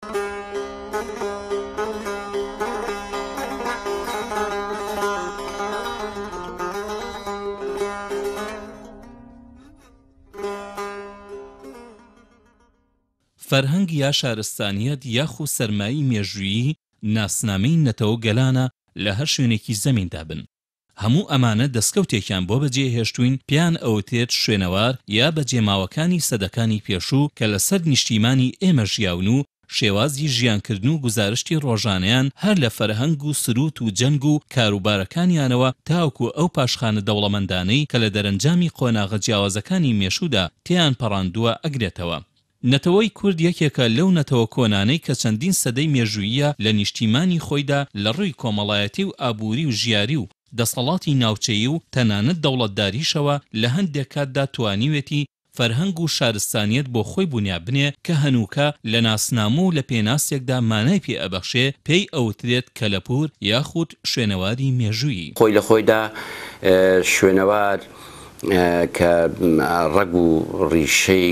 فەرهەنگ یا شارستانیەت یاخو سەرمایی مێژوویی ناسنامەی نەتەوە گەلانە لە هەر شوێنێکی زەمیندا بن. هەموو ئەمانە دەستکەوتێکیان بۆ بەجێهێشتوین پیان ئەوتێت شوێنەوار یا بەجێماوەکانی سەدەکانی پێشوو کە لەسەر نیشتیمانی ئێمە ژیاون و شێوازی ژیانکردن و گوزارشتی ڕۆژانەیان هەر لە فەرهەنگ و سروت و جەنگ و کاروبارەکانیانەوە تاوکو ئەو پاشخانە دەوڵەمەندانەی کە لە دەرەنجامی قۆناغە جیاوازەکانی مێشوودا تیان پەڕاندووە ئەگرێتەوە. نەتەوەی کورد یەکێکە لەو نەتەوە کۆنانەی کە چەندین سەدەی مێژوویە لە نیشتیمانی خۆیدا لە ڕووی کۆمەڵایەتی و ئابووری و ژیاری و دەسەڵاتی ناوچەیی و تەنانەت دەوڵەتداریشەوە لە هەندێک کاتدا توانیوێتی فەرهەنگ و شارستانیەت بۆ خۆی بنیابنێ کە هەنووکە لە ناسنامە و لە پێناسێکدا مانای پێ ئەبەخشێ پێی ئەوترێت کەلەپور یاخود شوێنەواری مێژووی. خۆی لە خۆیدا شوێنەوار کە ڕەگ و ڕیشەی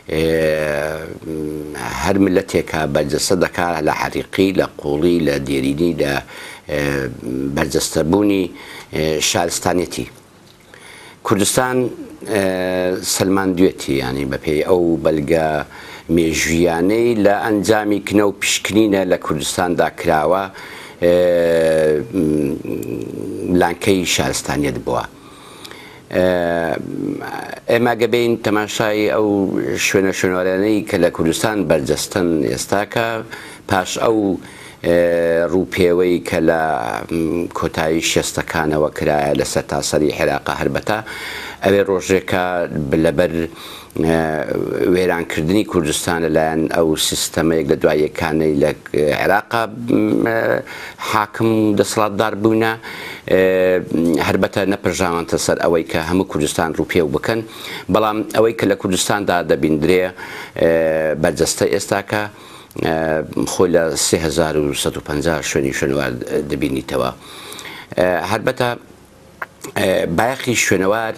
هەر ملەتێکە بەرجەستە دەکات لە حەریقی لە قوڵی لە دێرینی لە بەرجەستەبوونی شارستانیەتی. کوردستان سەلماندوێتی ینی بەپێی ئەو بەلگە مێژویانەی لە ئەنجامی کنە و پیشکنینە لە کوردستاندا کراوە لانکەی شارستانیەت بووە. ئێمە گەبین تەماشای ئەو شوێنەوارانەی کە لە کوردستان بەرجەستن ئێستاکە پاش ئەو ڕووپێوەی کە لە کۆتایی شێستەکانەوە کرایە لەسەر تاسەری عێراقا هەربەتا ئەوێ ڕۆژێکە لەبەر وێرانکردنی کوردستان لەلایەن ئەو سیستەمەیەک لە دواییەکانەی لە عێراقا حاکم دەسەڵاتدار بوونە هەربەتە نەپەرژاوانتە سەر ئەوەی کە هەموو کوردستان ڕووپێو بکەن، بەڵام ئەوەی کە لە کوردستاندا دەبیندرێ بەرجەستە ئێستاکە خۆی لە 3150 شوێنی شوێنەوار دەبینیتەوە. هەربەتە بایەخی شوێنەوار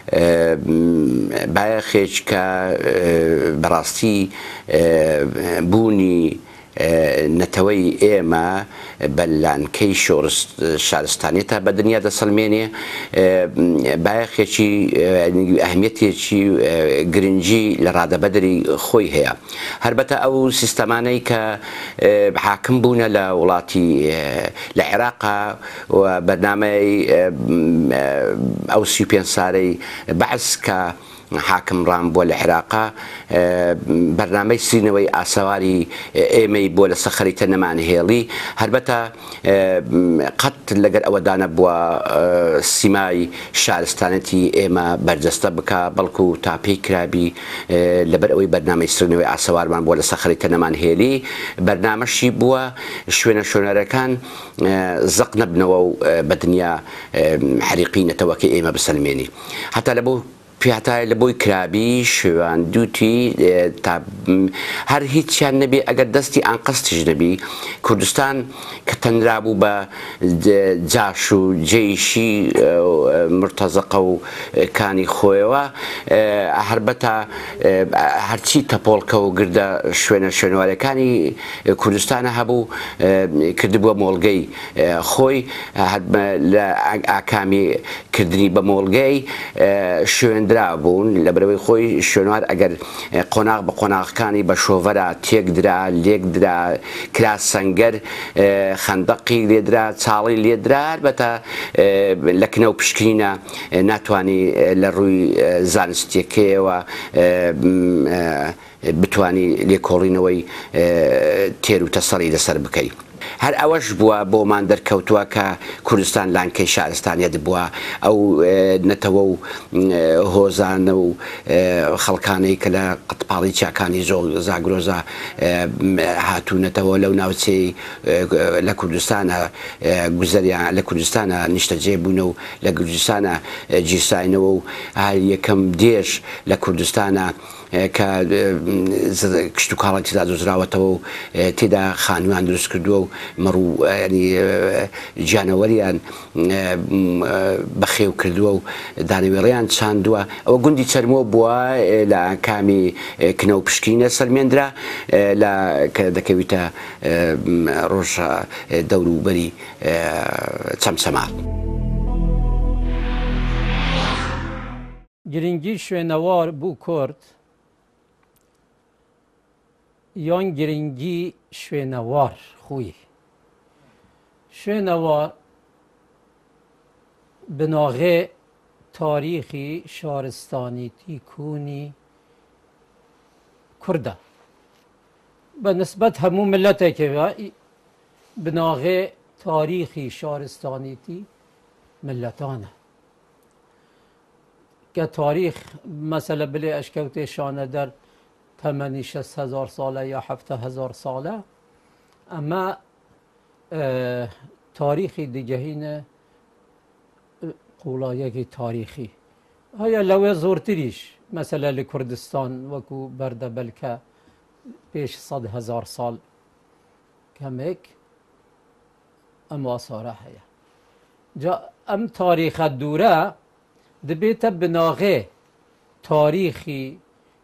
بایەخێک کە بەڕاستی بوونی نەتەوەی ئێمە بە لانکەی شارستانیەتە بە دنیا دەسەڵمێنێ، بایەخێکی ئەهمیەتێکی گرنگی لە ڕادەبەدری خۆی هەیە. هەربەتە ئەو سیستەمانەی کە حاکم بوونە لە وڵاتی لە عێراقا و بەرنامەی ئەو 35 سارەی بەعس کە حاکم ڕام بووە لە عێراقا بەرنامەی سینەوەی ئاسەواری ئێمەی بۆ لە سەخەریتە نەمانهێڵی، هەربەتە قەت لەگەر ئەوەدانە بووە سیمای شارستانەتی ئێمە بەرجەستە بکە، بەڵکو تاپی کرابی لەبەر ئەوەی بەرنامەی سینەوەی ئاسەوارمان بووە لە سەخەریتە نەمانهێڵی بەرنامەشی بووە شوێنەکان زەق نەبنەوە و بەدنیا حەریقی نەتەوەکەی ئێمە بسەلمێنی. هەتا لە بۆ پیاتای لە بۆی کرابی شوێن دووتی هەر هیچیان نەبێ ئەگەر دەستی ئانقەستیش نەبی. کوردستان کە تەنرابوو بە جاش و جێیشی مرتەزەقە و کانی خۆیەوە، هەربەتە هەرچی تەپۆڵکە و گردە شوێنەوارەکانی کوردستانە هەبوو کردبووە مۆڵگەی خۆی لە ئاکامی کردنی بە مۆڵگەی شوێندرا بوون لە بەرەوەی خۆی شوێنوار ئەگەر قۆناغ بە قۆناغەکانی بە شۆڤەرە تێکدرا لێکدرا کرا سەنگەر خەندەقی لێدرا چاڵی لێدرا، هەربەتە لە کنە و پشکنینە ناتوانی لە ڕووی زانستیەکەیەوە بتوانی لێکۆڵینەوەی تێر و تەسەڵی لەسەر بکەی. هەر ئەوەش بووە بۆمان دەرکەوتووە کە کوردستان لانکەی شارستانیەت بووە، ئەو نەتەوە و هۆزانە و خەڵکانەی کە لە قەتپاڵی چاکانی زاگرۆزە هاتوونەتەوە لەو ناوچەی لە کوردستانە گوزەریان لە کوردستانە نیشتەجێ بوونە و لە کوردستانە گیرساینەوە و هەر یەکەم دێش لە کوردستانە کە کشت و کاڵی تێدا دۆزراوەتەوە و تێدا خانوویان دروست کردووە و مەڕوو گیانەوەریان بەخێو کردووە و دانەوێڕیان چاندووە. ئەوە گوندی چەرمۆ بووە لە کامی کنە و پشکینە سەلمێنرا کە دەکەویتە ڕۆژە دەوروبەری چەمچەمان. گرنگی شوێنەوار بوو کورد یان گرنگی شوێنەوار خوی شوێنەوار بناغێ تاریخی شارستانیتی کونی کوردا بە نسبەت هەموو ملەتێکەوە بناغێ تاریخی شارستانیتی ملەتانە که تاریخ مثلا بله اشکوت شانه در تمنی 60,000 ساله یا 7,000 ساله اما تاریخی دیگه اینه قولایکی تاریخی هیا لوه زورتریش مثلا لکردستان وکو برده بلکه پیش 100,000 سال کمک اما آثاره هیا جا ام تاریخ دوره دبیت بناغه تاریخی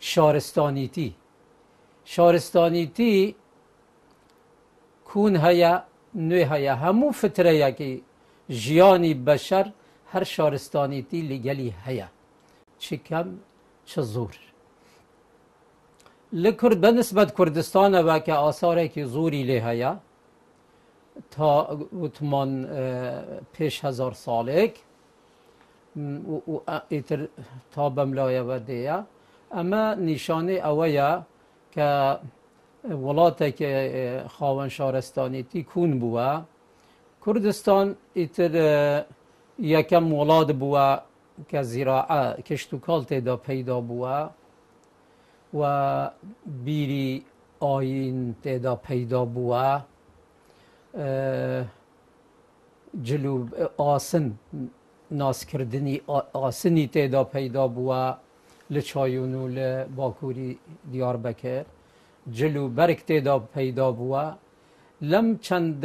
شارستانیتی کون هیا نوی هیا همو فتره یکی جیانی بشر هر شارستانیتی لگلی هیا چه کم چه زور لکرد بنسبت کردستان و که آثاره که زوری لی هیا تا اتمان پیش 1000 سالک و ایتر تا بملایه و دیه اما نشانه اویا که ولاته که خاون شارستانیتی کون بوه کردستان ایتر یکم ولاد بوه که زراعه کشت و کال تیدا پیدا بوه و بیری آین تیدا پیدا بوه جلو آسن ناسکردنی آسنی تیدا پیدا بوه لچایون و لباکوری دیاربکر جلو برک تیدا پیدا بوه لم چند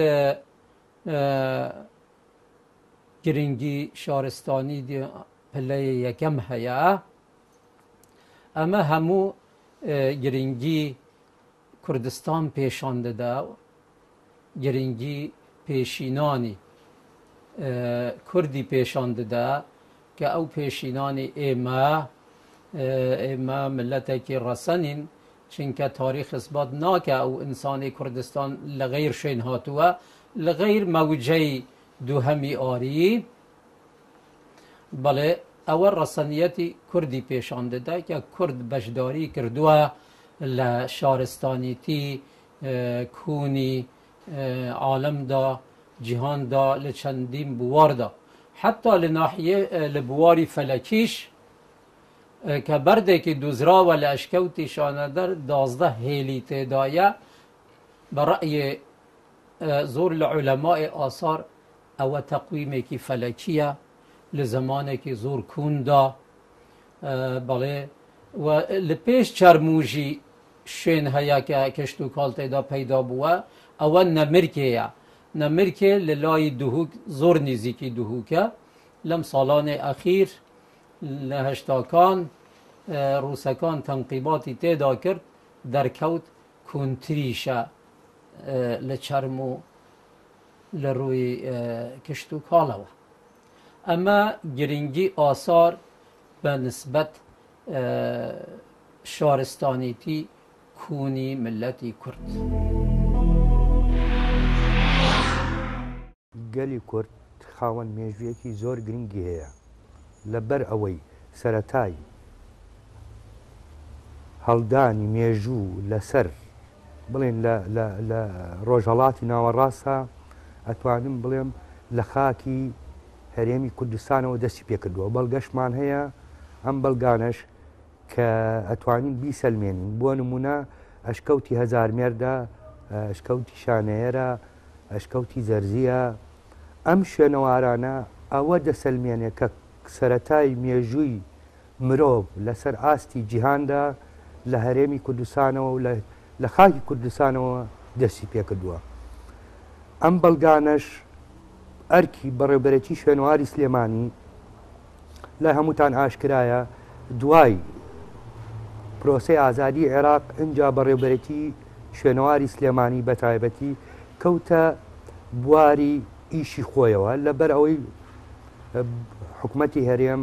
گرنگی شارستانی دی پله یکم هیا اما همو گرنگی کردستان پیشانده ده گرنگی پیشینانی کردی پیشانده ده که او پیشینانی ایما ملتی رسنین چونکه تاریخ اثبات ناکه او انسانی کردستان لغیر شین هاتوه لغیر موجه دوهمی آری بله اول رسانیتی کردی پیشانده ده که کرد بشداری کردوه لشارستانیتی کونی عالم دا جهان دا لچندین بوار دا حتی لناحیه لبواری فلکیش که برده که دوزرا و لاشکوتی شاندر 12 هیلی تدایه برأی زور لعلماء آثار او تقویمی که فلکیه لزمانی که زور کون دا بله و لپیش چرموجی شین هیا که کشتو کال تیدا پیدا بوه اول نمرکه للای دهوک زور نزیکی دهوکه لم سالان اخیر لهشتاکان روسکان تنقیباتی تیدا کرد در کوت کنتریشه لچرمو لروی کشتو کالوه اما گرنگی آثار به نسبت شارستانیتی کونی ملتی کرد گەلی کورد خاوەن مێژوویەکی زۆر گرنگی هەیە لەبەر ئەوەی سەرەتای هەڵدانی مێژوو لەسەر بڵێن لە ڕۆژهەڵاتی ناوەڕاستە ئەتوانم بڵێم لە خاکی هەرێمی کوردستانەوە دەستی پێکردووە بەڵگەشمان هەیە ئەم بەڵگانەش کە ئەتوانین بیسەلمێنین بۆ نمونە ئەشکەوتی هەزارمێردە ئەشکەوتی شانەیەرە ئەشکەوتی زەرزیە ئەم شوێنەوارانە ئەوە دەسەلمێنێ کە سەرەتای مێژووی مرۆڤ لەسەر ئاستی جیهاندا لە هەرێمی کوردستانەوە و لە خاکی کوردستانەوە دەستی پێکردووە. ئەم بەڵگانەش ئەرکی بەڕێوەبەرێتی شوێنەواری سلێمانی لە هەمووتان ئاشکرایە دوای پرۆسەی ئازادی عێراق ئەنجا بەڕێوەبەرێتی شوێنەواری سلێمانی بە تایبەتی کەوتە بواری ئیشی خۆیەوە لەبەر ئەوەی حکوومەتی هەرێم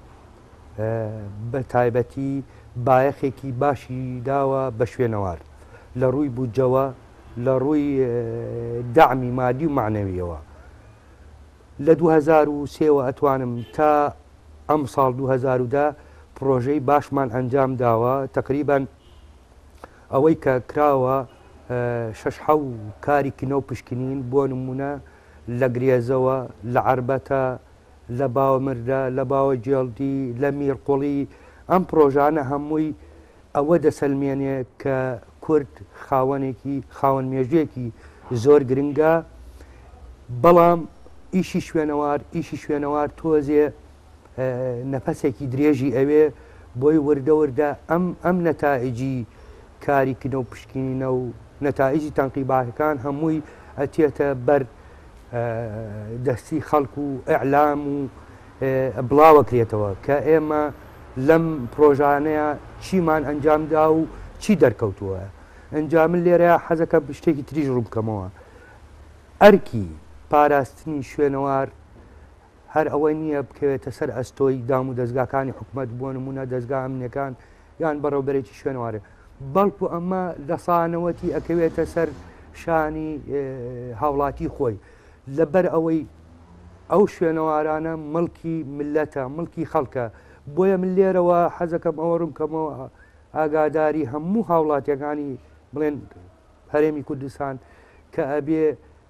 بە تایبەتی بایەخێکی باشی داوە بە شوێنەوار لە ڕووی بودجەوە لە ڕووی داعمی مادی و معنەویەوە. لە 2003 ئەتوانم تا ئەم ساڵ 2010 پرۆژەی باشمان ئەنجام داوە تقریبان ئەوەی کە کراوە 6 کاری کنە و پشکنین بۆ نمونە لە گرێزەوە لە عربەتە لە باوەمردە لە باوە جێڵدی لە میرقوڵی ئەم پرۆژانە هەمووی ئەوە دەسەلمێنێ کە کورد خاوەن مێژوێکی زۆر گرنگە بەڵام ئیشی شوێنەوار تۆزێ نەفەسێکی درێژی ئەوێ بۆی وردە ئەم نەتائجی کاری کنە و پشکینە و نەتائجی تەنقیباکان هەمووی ئەتێتە بەر دەستی خەڵک و ئەعلام و بڵاوەکرێتەوە کە ئێمە لەم پرۆژانەیە چیمان ئەنجامدا و چی دەرکەوتووە. ئەنجامن لێرە حەزەکە شتێکی تریژ ڕوو بکەمەوە. ئەرکی پاراستنی شوێنەوار هەر ئەوەی نییە بکەوێتە سەر ئەستۆی دام و دەستگاکانی حکوومەت بۆ نمونە دەستگا ئەمنیەکان یان بەڕێوەبەرێتی شوێنەوارە بەڵکو ئەمە لە سانەوەتی ئەکەوێتە سەر شانی هاوڵاتی خۆی لەبەر ئەوەی ئەو شوێنەوارانە مڵکی ملەتە مڵکی خەڵکە بۆیە من لێرەوە حەزەکەم ئەوە ڕوون کەمەوە ئاگاداری هەموو هاوڵاتیەکانی بڵێن هەرێمی کوردستان کە ئەبێ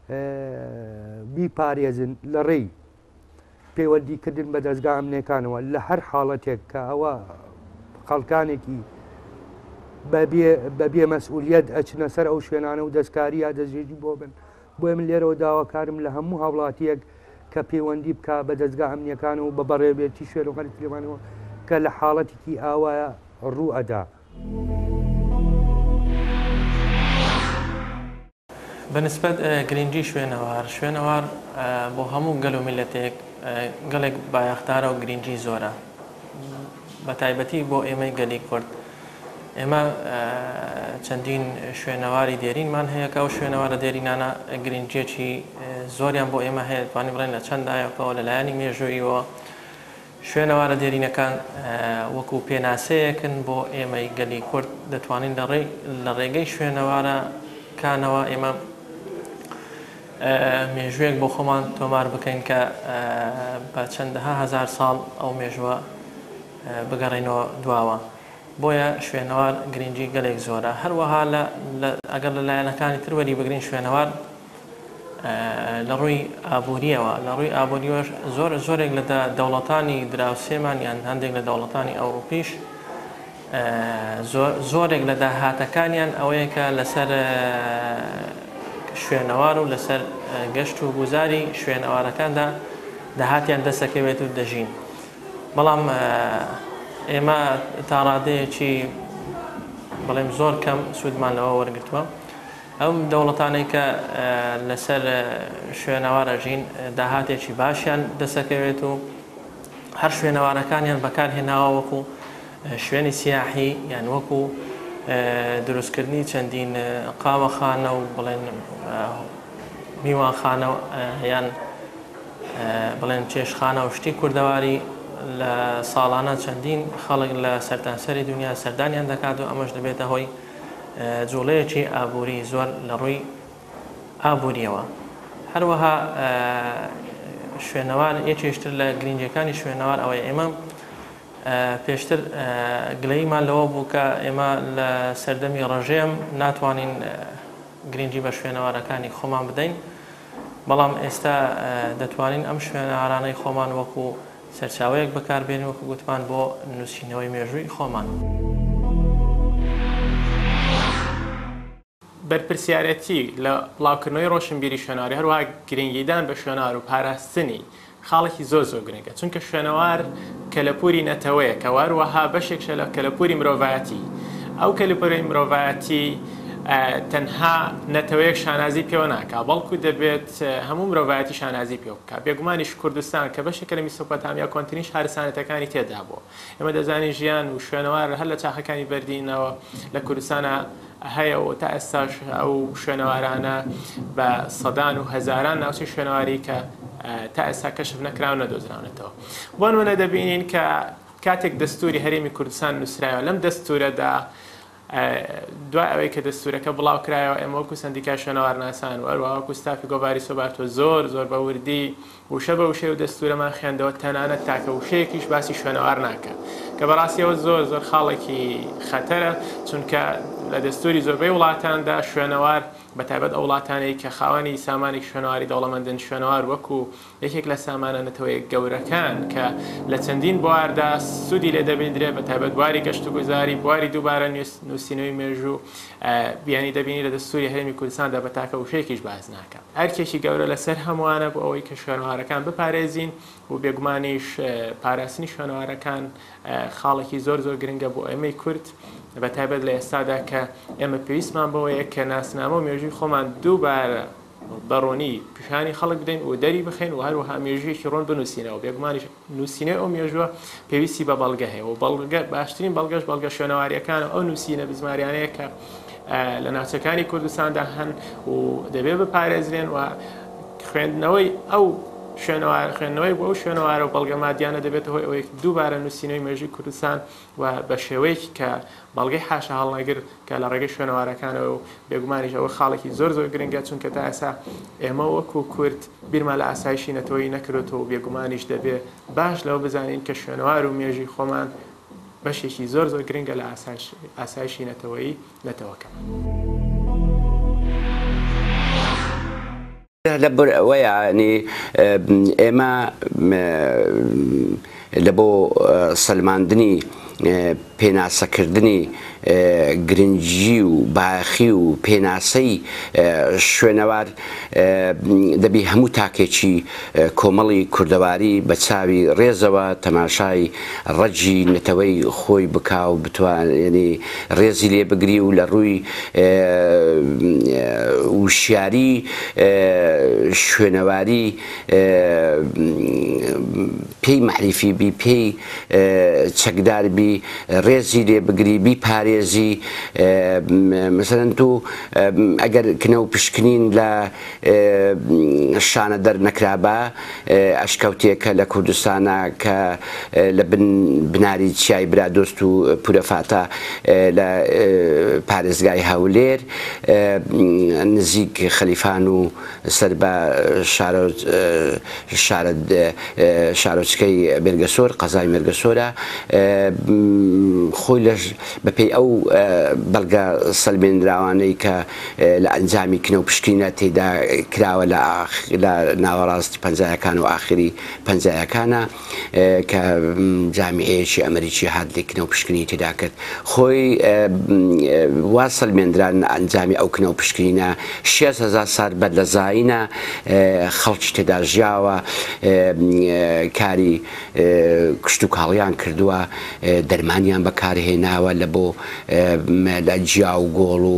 بیپارێزن لە ڕێی پەیوەندیکردن بە دەستگا ئەمنیەکانەوە لە هەر حاڵەتێک کە ئەوە خەڵکانێکی بەبێ مەسئولیەت ئەچنە سەر ئەو شوێنانە و دەستکاری یا دەستێژی بۆ بن. بۆیە من لێرەوە داواکارم لە هەموو هاوڵاتیەک کە پەیوەندی بکە بە دەستگا ئەمنیەکان و بە بەڕێوەبەرێتی شوێنەواری سلێمانەوە کە لە حاڵەتێکی ئاوایە ڕوو ئەدا. بەنسبەت گرنگی شوێنەوار بۆ هەموو گەل و میلەتێک گەلێک بایەختارە و گرنگی زۆرە بە تایبەتی بۆ ئێمەی گەلی کورد. ئێمە چەندین شوێنەواری دێرینمان هەیە کە ئەو شوێنەوارە دێرینانە گرنگیەکی زۆریان بۆ ئێمە هەیە توانی بڵێن لە چەندایەکەوە لەلایەنی مێژوویەوە شوێنەوارە دێرینەکان وەکو پێناسەیەکن بۆ ئێمەی گەلی کورد دەتوانین لە ڕێگەی شوێنەوارەکانەوە ئێمە مێژوویەک بۆ خۆمان تۆمار بکەین کە بە چەندەها هەزار ساڵ ئەو مێژووە بگەڕێنەوە دواوە. بۆیە شوێنەوار گرنگی گەلێک زۆرە. هەروەها ئەگەر لە لایەنەکانی تروەری بگرین شوێنەوار لە ڕووی ئابووریەوە لە ڕووی ئابووریەوەش زۆرێک لە دەوڵەتانی دراوسێمان یان هەندێک لە دەوڵەتانی ئەوروپیش زۆرێک لە داهاتەکانیان ئەوەیە کە لەسەر شوێنەوار و لەسەر گەشت و گوزاری شوێنەوارەکاندا داهاتیان دەسەکەوێت و دەژین. بەڵام ئێمە تا ڕادەیەکی بەڵێم زۆر کەم سوودمان لەوە وەرگرتووە. ئەو دەوڵەتانەی کە لەسەر شوێنەوارەژین داهاتێکی باشیان دەسەکەوێت و هەر شوێنەوارەکانیان بەکارهێناوە وەکو شوێنی سیاحی یان وەکو دروستکردنی چەندین قاوەخانە و بڵێن میوانخانە یان بڵێن چێشخانە و شتی کوردەواری لە ساڵانە چەندین خەڵک لە سەرتاسەری دنیا سەردانیان دەکات و ئەمەش دەبێتە هۆی جوڵەیەکی ئابووری زۆر لە ڕووی ئابووریەوە. هەروەها شوێنەوار یەکێشتر لە گرنگیەکانی شوێنەوار ئەوەی ئێمە پێشتر گلەیمان لەوە بوو کە ئێمە لە سەردەمی ڕەژەم ناتوانین گرنگی بە شوێنەوارەکانی خۆمان بدەین، بەڵام ئێستا دەتوانین ئەم شوێنەوارانەی خۆمان وەکو سەرچاوەیەک بەکاربێنین وەکو گوتمان بۆ نووسینەوەی مێژووی خۆمان. بەرپرسیارەتی لە بڵاوکردنەوەی ڕۆشنبیری شوێنەواری هەروەها گرنگیدان بە شوێنەوار و پاراستنی خاڵێکی زۆر گرنگە، چونکە شوێنەوار کەلەپوری نەتەوەیە کە هەروەها بەشێکە لە کەلەپوری مرۆڤایەتی. ئەو کەلیپەرەی مرۆڤایەتی تەنها نەتەوەیەک شانازی پێوە ناکا بەڵکو دەبێت هەموو مرۆڤایەتی شانازی پێ بکات بێگومانیش کوردستان کە بەشێکە لە میسۆپۆتامیا کۆنتینی شارستانەتەکانی تێدا بووە ئێمە دەزانی ژیان و شوێنەوار هەر لە چاخەکانی بەردینەوە لە کوردستانە هەیە و تا ئێستاش ئەو شوێنەوارانە بە سەدان و هەزاران ناوچەی شوێنەواری کە تا ئێستا کەشف نەکراون نەدۆزراونەتەوە بۆ نمونە دەبینین کە کاتێک دەستوری هەرێمی کوردستان نووسرایەوە لەم دەستورەدا دوای ئەوەی کە دەستورەکە بڵاو کرایەوە ئێمە وەکو سندیکا شوێنەوارناسان و هەروەها وەکو ستافی گۆڤاری سۆبارتۆ زۆر بە وردی وشە بە وشەی و دەستورەمان خوێندەوە تەنانەت تاکە وشەیەکیش باسی شوێنەوار ناکە کە بەڕاستیەوە زۆر خاڵێکی خەتەرە چونکە لە دەستوری زۆربەی وڵاتاندا شوێنەوار بەتایبەت ئەو وڵاتانەی کە خاوەنی سامانێکی شوێنەواری دەوڵەمەندن شوێنەوار وەکو یەکێک لە سامانە نەتەوەیە گەورەکان کە لە چەندین بواردا سوودی لێ دەبێنرێ بەتایبەت بواری گەشت و گوزاری بواری دووبارە نووسینەوەی مێژوو بیانی دەبینی لە دەستوری هەرێمی کوردستاندا بە تاکە وشەیەکیش باز ناکە هەر کێشی گەورە لەسەر هەمووانە بۆ ئەوەی کە شوێنەوارەکان بپارێزین و بێگومانیش پاراستنی شوێنەوارەکان خاڵێکی زۆر گرنگە بۆ ئێمەی کورد بەتایبەت لە ئێستادا کە ئێمە پێویستمان بەوەیە کە ناسنامە و مێژووی خۆمان دووبارە بەڕۆنی پیشانی خەڵک بدەین و دەری بخەین و هەروەها مێژوویەکی ڕۆن بنووسینەوە بێگومانیش نووسینەی ئەو مێژووە پێویستی بە بەڵگە هەیە و باشترین بەڵگە شوێنەواریەکانە ئەو نووسینە بزماریانەیە کە لە ناوچەکانی کوردستاندا هەن و دەبێت بپارێزرێن و خوێندنەوەی ئەو خوێندنەوەی بۆ ئەو شوێنەوارە و بەڵگە مادیانە دەبێت هۆی ئەوەی دووبارە نووسینەوەی مێژووی کوردستان و بە شێوەیەکی کە بەڵگەی حاشا هەڵنەگر کە لە ڕێگەی شوێنەوارەکانەوە و بێگومانیش ئەوە خاڵێکی زۆر گرنگە چونکە تا ئێستا ئێمە وەکو کورد بیرمان لە ئاسایشی نەتەوەی نەکردێتەوە و بێگومانیش دەبێت باش لەوە بزانین کە شوێنەوار و مێژووی خۆمان بەشێکی زۆر گرنگە لە ئاسایشی نەتەوەکە. لەبەر ئەوەیە ئێمە لە بۆ سەلماندنی پێناسەکردنی گرنگی و باخی و پێناسەی شوێنەوار دەبی هەموو تاکێکی کۆمەڵی کوردەواری بە چاوی ڕێزەوە تەماشای ڕەجی نەتەوەی خۆی بکا و بتوانێنی ڕێزی لێ بگری و لە ڕووی وشیاری شوێنەواری پێی معریفی بی پێی چەکدار بی ڕێزی لێ بگری بی پارێزی مەسەلەن تو ئەگەر کنە و پشکنین لە شانە دەرنەکرابە ئەشکەوتێکە لە کوردستانە کە لە بناری چیای برادۆست و پورەفاتە لە پارێزگای هەولێر نزیک خەلیفان و سەر بە شارۆچکەی مێرگەسۆر قەزای مێرگەسۆرە خۆی لەش بەپێی ئەو بەڵگە سەلمێنراوانەی کە لە ئەنجامی کنە و پشکنینە تێدا کراوە لە ناوەڕاستی پەنجایەکان و ئاخری پەنجایەکانە کە جامیعەیەکی ئەمریکی هات لێ کنە و پشکنی تێدا کرد خۆی وا سەلمێنران ئەنجامی ئەو کنە و پشکنینە 6,000 سال بەر لە زاینە خەڵکی تێدا ژیاوە کاری کشت و کاڵیان کردووە دەرمانیان بەکارهێناوە لە بۆ لە جیا و گۆڵ و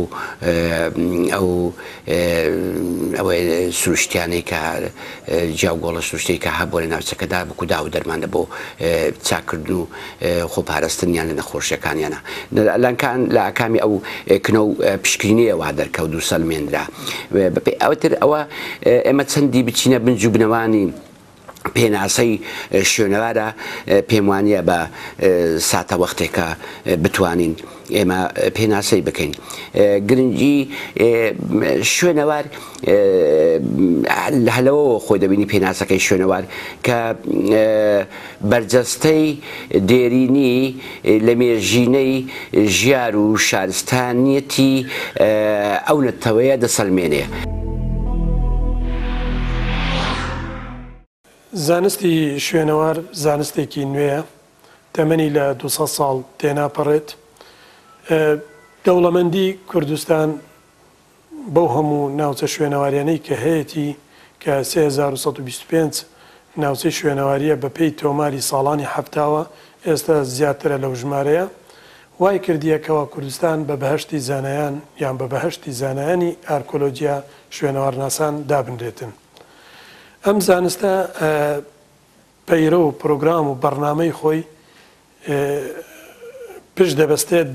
ئەوەی سروشتیانەی کە جیا و گۆڵە سروشتەی کە هەبووە لە ناوچەکەدا بکو دا و دەرمان لە بۆ چاکردن و خۆپاراستنیان لە نەخۆشیەکانیانە لەنکان لە ئاکامی ئەو کنە و پشکنینەیە وا دەرکەوت و سەلمێنرا ئەوەتر ئەوە ئێمە چەندی بچینە بنج و بنەوانی پێناسەی شوێنەوارە پێم وانیە بە ساتە وەختێکە بتوانین ئێمە پێناسەی بکەین گرنگی شوێنەوار هەلەوە خۆی دەبینی پێناسەکەی شوێنەوار کە بەرجەستەی دێرینی لە مێژینەی ژیار و شارستانیەتی ئەو نەتەوەیە دەسەلمێنێ. زانستی شوێنەوار زانستێکی نوێیە تەمەنی لە 200 ساڵ تێناپەڕێت دەوڵەمەندی کوردستان بەو هەموو ناوچە شوێنەواریانەی کە هەیەی کە 3125 ناوچەی شوێنەواریە بە پێی تۆماری ساڵانی هەفتاوە ئێستا زیاترە لەو ژمارەیە وای کردیەکەوە کوردستان بە بەهشتی زانایان یان بە بەهشتی زانایانی ئارکۆلۆجیا شوێنەوارناسان دابنرێتن. ئەم زانستە پەیرە و پرۆگرام و بەڕنامەی خۆی پشت دەبەستێت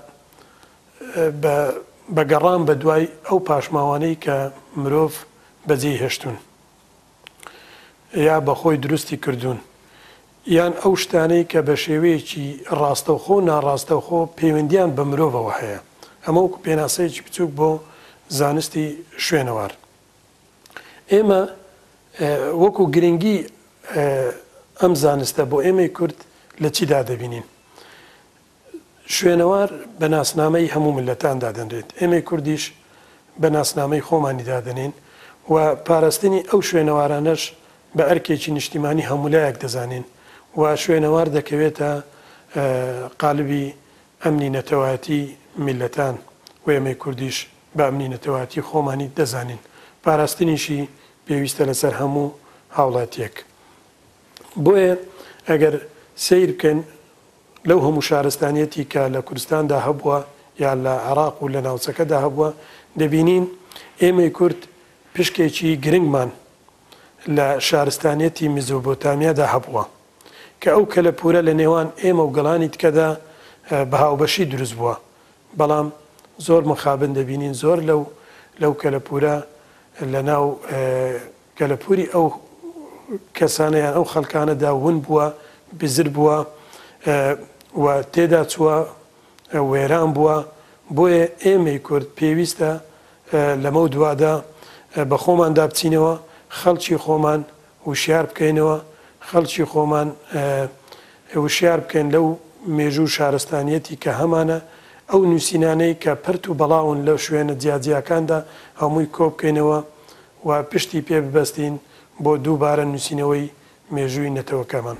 بە گەڕان بە دوای ئەو پاشماوانەی کە مرۆڤ بەجێی هێشتون یا بە خۆی دروستی کردوون یان ئەو شتانەی کە بە شێوەیەکی ڕاستەوخۆ و ناڕاستەوخۆ پەیوەندیان بە مرۆڤەوە هەیە. ئەمە وەکو پێناسەیەکی بچووک بۆ زانستی شوێنەوار. ئێمە وەکو گرنگی ئەم زانستە بۆ ئێمەی کورد لە چیدا دەبینین؟ شوێنەوار بە ناسنامەی هەموو ملەتان دادەنرێت. ئێمەی کوردیش بە ناسنامەی خۆمانی دادەنین و پاراستنی ئەو شوێنەوارانەش بە ئەرکێکی نیشتیمانی هەمولایەک دەزانین و شوێنەوار دەکەوێتە قالبی ئەمنی نەتەوەتی میلەتان و ئێمەی کوردیش بە ئەمنی نەتەوەتی خۆمانی دەزانین. پاراستنیشی پێویستە لەسەر هەموو هاوڵاتیەک. بۆیە ئەگەر سیر بکەن لەو هەموو شارستانیەتی کە لە کوردستاندا هەبووە یا لە عێراق و لە ناوچەکەدا هەبووە دەبینین ئێمەی کورد پشکێکی گرنگمان لە شارستانیەتی میزۆپۆتامیادا هەبووە کە ئەو کەلەپورە لە نێوان ئێمە و گەڵانی تکەدا بە هاوبەشی دروست بووە. بەڵام زۆر مخابن دەبینین زۆر لەو کەلەپورە لە ناو کەلەپوری ئەو کەسانەیان ئەو خەڵکانەدا ون بووە بزر بووە و تێدا چووە وێران بووە. بۆیە ئێمەی کورد پێویستە لەمە دوادا بە خۆماندا بچینەوە خەڵکی خۆمان وشیار بکەینەوە خەڵکی خۆمان وشیار بکەین لەو مێژوو شارستانیەتی کە هەمانە ئەو نووسینانەی کە پرت و بەڵاون لەو شوێنە جیاجیاکاندا هەمووی کۆ بکەینەوە و پشتی پێ ببەستین بۆ دووبارە نووسینەوەی مێژووی نەتەوەکەمان.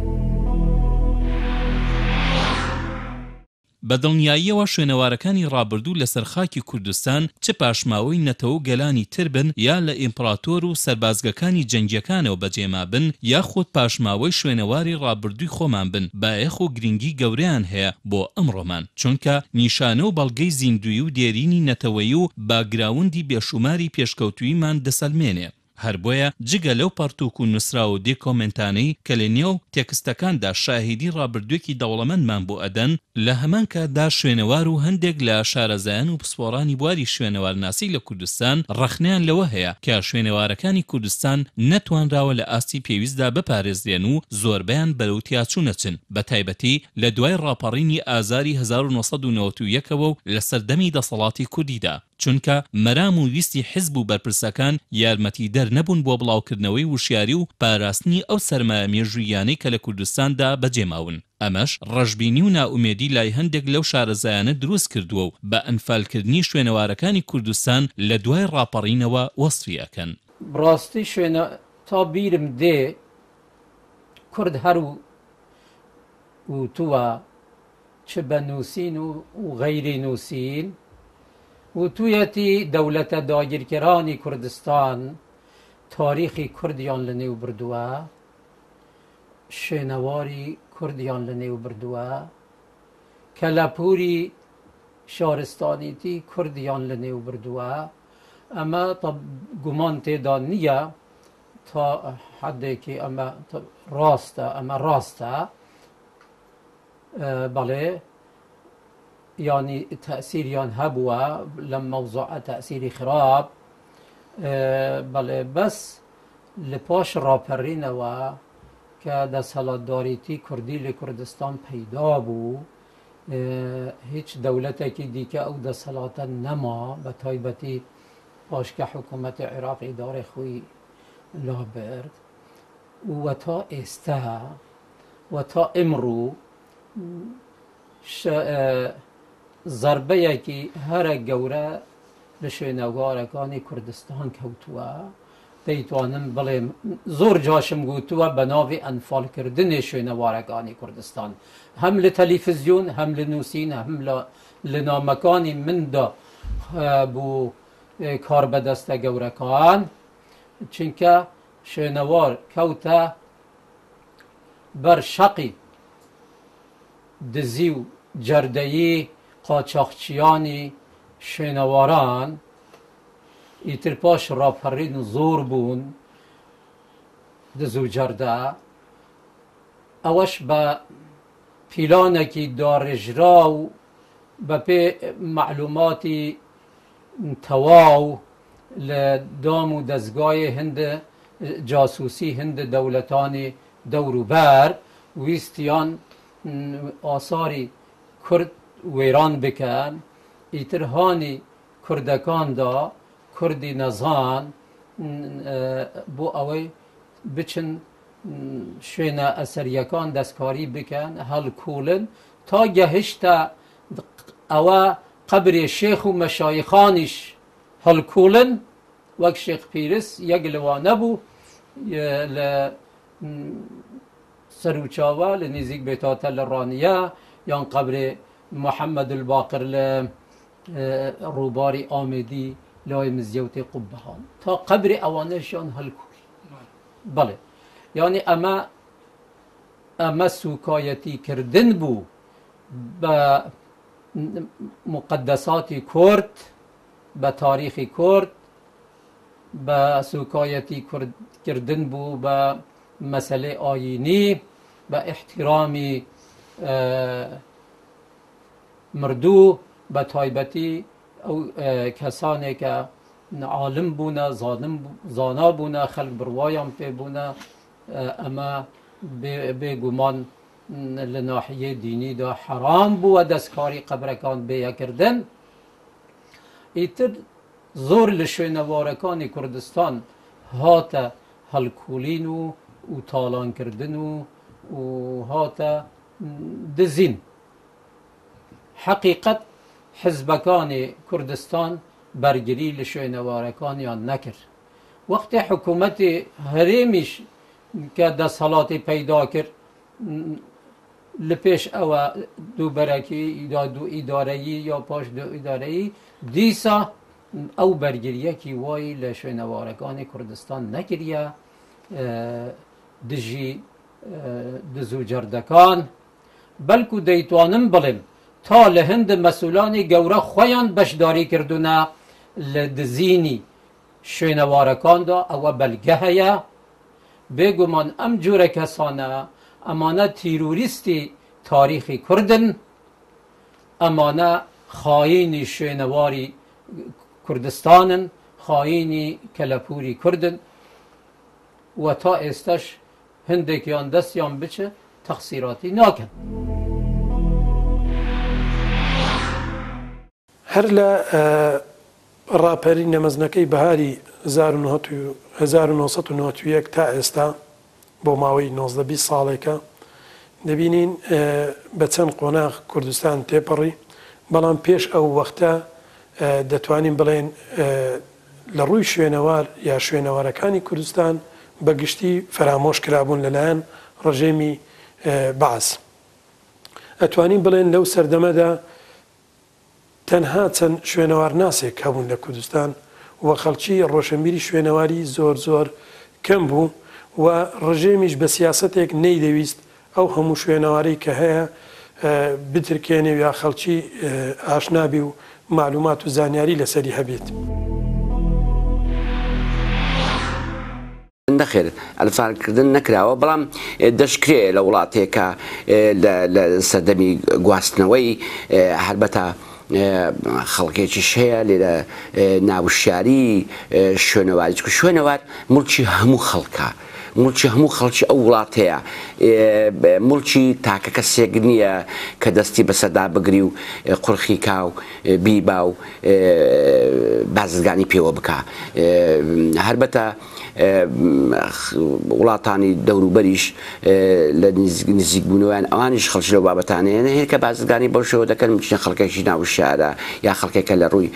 بە دڵنیاییەوە شوێنەوارەکانی ڕابردوو لەسەر خاکی کوردستان چه پاشماوەی نەتەوە گەلانی تر بن یا لە ئیمپراتۆر و سەربازگەکانی جەنگیەکانەوە بەجێما بن یاخود پاشماوەی شوێنەواری ڕابردووی خۆمان بن بایەخ و گرنگی گەورەیان هەیە بۆ ئەمڕۆمان چونکە نیشانە و بەڵگەی زیندوی و دێرینی نەتەوەیی و باگراوندی بێشوماری پێشکەوتوویمان دەسەلمێنێ. هەر بۆیە جگە لەو پەرتوک و نووسرا و دێکۆمنتانەی کە لە نێو تێکستەکاندا شاهیدی ڕابردوویەکی دەوڵەمەندمان بۆ ئەدەن لە هەمان کاتدا شوێنەوار و هەندێک لە شارەزایان و پسپۆڕانی بواری شوێنەوارناسی لە کوردستان ڕەخنیان لەوە هەیە کە شوێنەوارەکانی کوردستان نەتوانراوە لە ئاستی پێویستدا بپارێزرێن و زۆربیان بەرەو تیاچوو نەچن بە تایبەتی لە دوای ڕاپەڕینی ئازاری 1991ەوە و لە سەردەمی دەسەڵاتی کوردیدا چونکە مەرام و ویستی حزب و بەرپرسەکان یارمەتی دەر نەبوون بۆ بڵاوکردنەوەی وشیاری و پاراستنی ئەو سەرمایە مێژوویانەی کە لە کوردستاندا بەجێماون. ئەمەش ڕەشبینی و ناومێدی لای هەندێک لەو شارەزایانە دروست کردووە و بە ئەنفالکردنی شوێنەوارەکانی کوردستان لە دوای ڕاپەڕینەوە وەسفیەکەن. ڕاستی شوێنە تا بیرم دێ کورد هەر و تووە چ بە نووسین و غەیری نووسین وتویەتی دەولەتە داگیرکەرانی کوردستان تاریخی کوردیان لە نێو بردووە شوێنەواری کوردیان لە نێو بردووە کەلەپوری شارستانیتی کوردیان لە نێو بردووە. ئەمە گومان تێدا نییە تا حدێکی ئەمە ڕاستە بەڵێ يعني تأثيريان هبوة لما موضوع تأثيري خراب بل بس لپاش راپرینه و که دستهالتداریتی کردی لکردستان پیدا بو هیچ دولته که دیگه او دستهالت نما به تایبتی پاش که حکومت عراق اداره خوی لا برد و تا استه و تا امرو ضربەیەکی هەرە گەورە لە شوێنەوارەکانی کوردستان کەوتووە دەیتوانم بڵێم زۆر جاشم گوتووە بە ناوی ئەنفالکردنی شوێنەوارەکانی کوردستان هەم لە تەلیڤیزیۆن هەم لە نووسین هەم لە نامەکانی مندا بوو کار بەدەستە گەورەکان چونکە شوێنەوار کەوتە بەر شەقی دزی و جردهی قاچاقچیانی شوێنەواران ئیتر پاش ڕاپەڕین زۆر بوون دز و جەردە ئەوەش بە پیلانێکی داڕێژرا و بە پێ معلوماتی تەواو لە دام و دەستگای هەندە جاسوسی هەندە دەوڵەتانی دەوروبەر ویستیان ئاساری کورد وێران بکەن ئیتر هانی کوردەکاندا کوردی نەزان بۆ ئەوەی بچن شوێنە ئەسەریەکان دەستکاری بکەن هەڵکوڵن تا گەهشتە ئەوە قەبرێ شێخ و مەشایخانیش هەڵکوڵن وەک شێخ پیرس یەک لەوانە بوو لە سەرچاوە لە نزیک بێتاتە لە ڕانیە یان قەبرێ محەممەد الباقر لە ڕووباری ئامێدی لای مزگەوتی قوبەهان تا قەبرێ ئەوانەشیان هەڵکوڵ بەڵێ یعنی ئەمە سوکایەتیکردن بوو بە مقدساتی کورد بە تاریخی کورد بە سوکایەتی کردن بوو بە مەسەلەی ئاینی بە احتیرامی مردوو بە تایبەتی ئەو کەسانێکە عالم بوونە زانا بوونە خەڵک بڕوایان پێ بوونە ئەمە بێگومان لە ناحیە دینیدا حرام بووە دەستکاری قەبرەکان بێیەکردن ئیتر زۆر لە شوێنەوارەکانی کوردستان هاتە هەڵکوڵین و تاڵانکردن و هاتە دزین حقیقەت حزبەکانی کوردستان بەرگری لە شوێنەوارەکانیان نەکرد وەختی حکوومەتی هەرێمیش کە دەسەڵاتی پەیدا کرد لە پێش ئەوە دووبەرەکی دوو ئیدارەیی یا پاش دوو ئیدارەیی دیسا ئەو بەرگریەکی وای لە شوێنەوارەکانی کوردستان نەکریە دژی دز و جەردەکان بەلکو دەیتوانم بڵێم تا لە هەندە مەسئولانی گەورە خۆیان بەشداری کردوونە لە دزینی شوێنەوارەکاندا ئەوە بەلگە هەیە بێگومان ئەم جورە کەسانە ئەمانە تیروریستی تاریخی کوردن ئەمانە خاینی شوێنەواری کوردستانن خاینی کەلەپوری کوردن و تا ئێستش هەندێکیان دەستیان بچە تەقسیراتی ناکەن هەر لە ڕاپەری نەمەزنەکەی بەهاری 1991 تا ئێستا بۆ ماوەی 19 ساڵێکە دەبینین بە چەند قۆناغ کوردستان تێپەڕی بەڵام پێش ئەو وەختە دەتوانین بڵێن لە ڕووی شوێنەوار یا شوێنەوارەکانی کوردستان بەگشتی فەرامۆش کرابوون لەلایەن ڕژێمی بەعەس ئەتوانین بڵێن لەو سەردەمەدا تەنها چەند شوێنەوار ناسێک هەبوون لە کوردستان و خەڵکی ڕۆشنبیری شوێنەواری زۆر کەم بوو و ڕژێمیش بە سیاسەتێک نەیدەویست ئەو هەموو شوێنەواری کە هەیە بترکێنێ یا خەڵکی ئاشنابی و معلومات و زانیاری لەسەری هەبێت. نەخێر ئەلفانکردن نەکراوە بەڵام دەشکرێ لە وڵاتێکە لە سەردەمی گواستنەوەی هەربەتە خەڵکێکی هەیە لێرە ناوشیاری شوێنەواری شوێنەوار مڵکی هەموو خەڵکە مڵکی هەموو خەڵکی ئەو وڵات هەیە مڵکی تاکە کەسێک نییە کە دەستی بەسەدا بگری و قورخی کا و بیبا و بازرگانی پێوە بکە هەربەتە وڵاتانی دەوروبەریش لە نزیک بوونەوەیان ئەوانیش خەڵکی لەو بابەتانەیە هەیە کە بازرگانی بەشەوە دەکەن بچنە خەڵکێکی ناوشارە یا خەڵکێکە لە ڕووی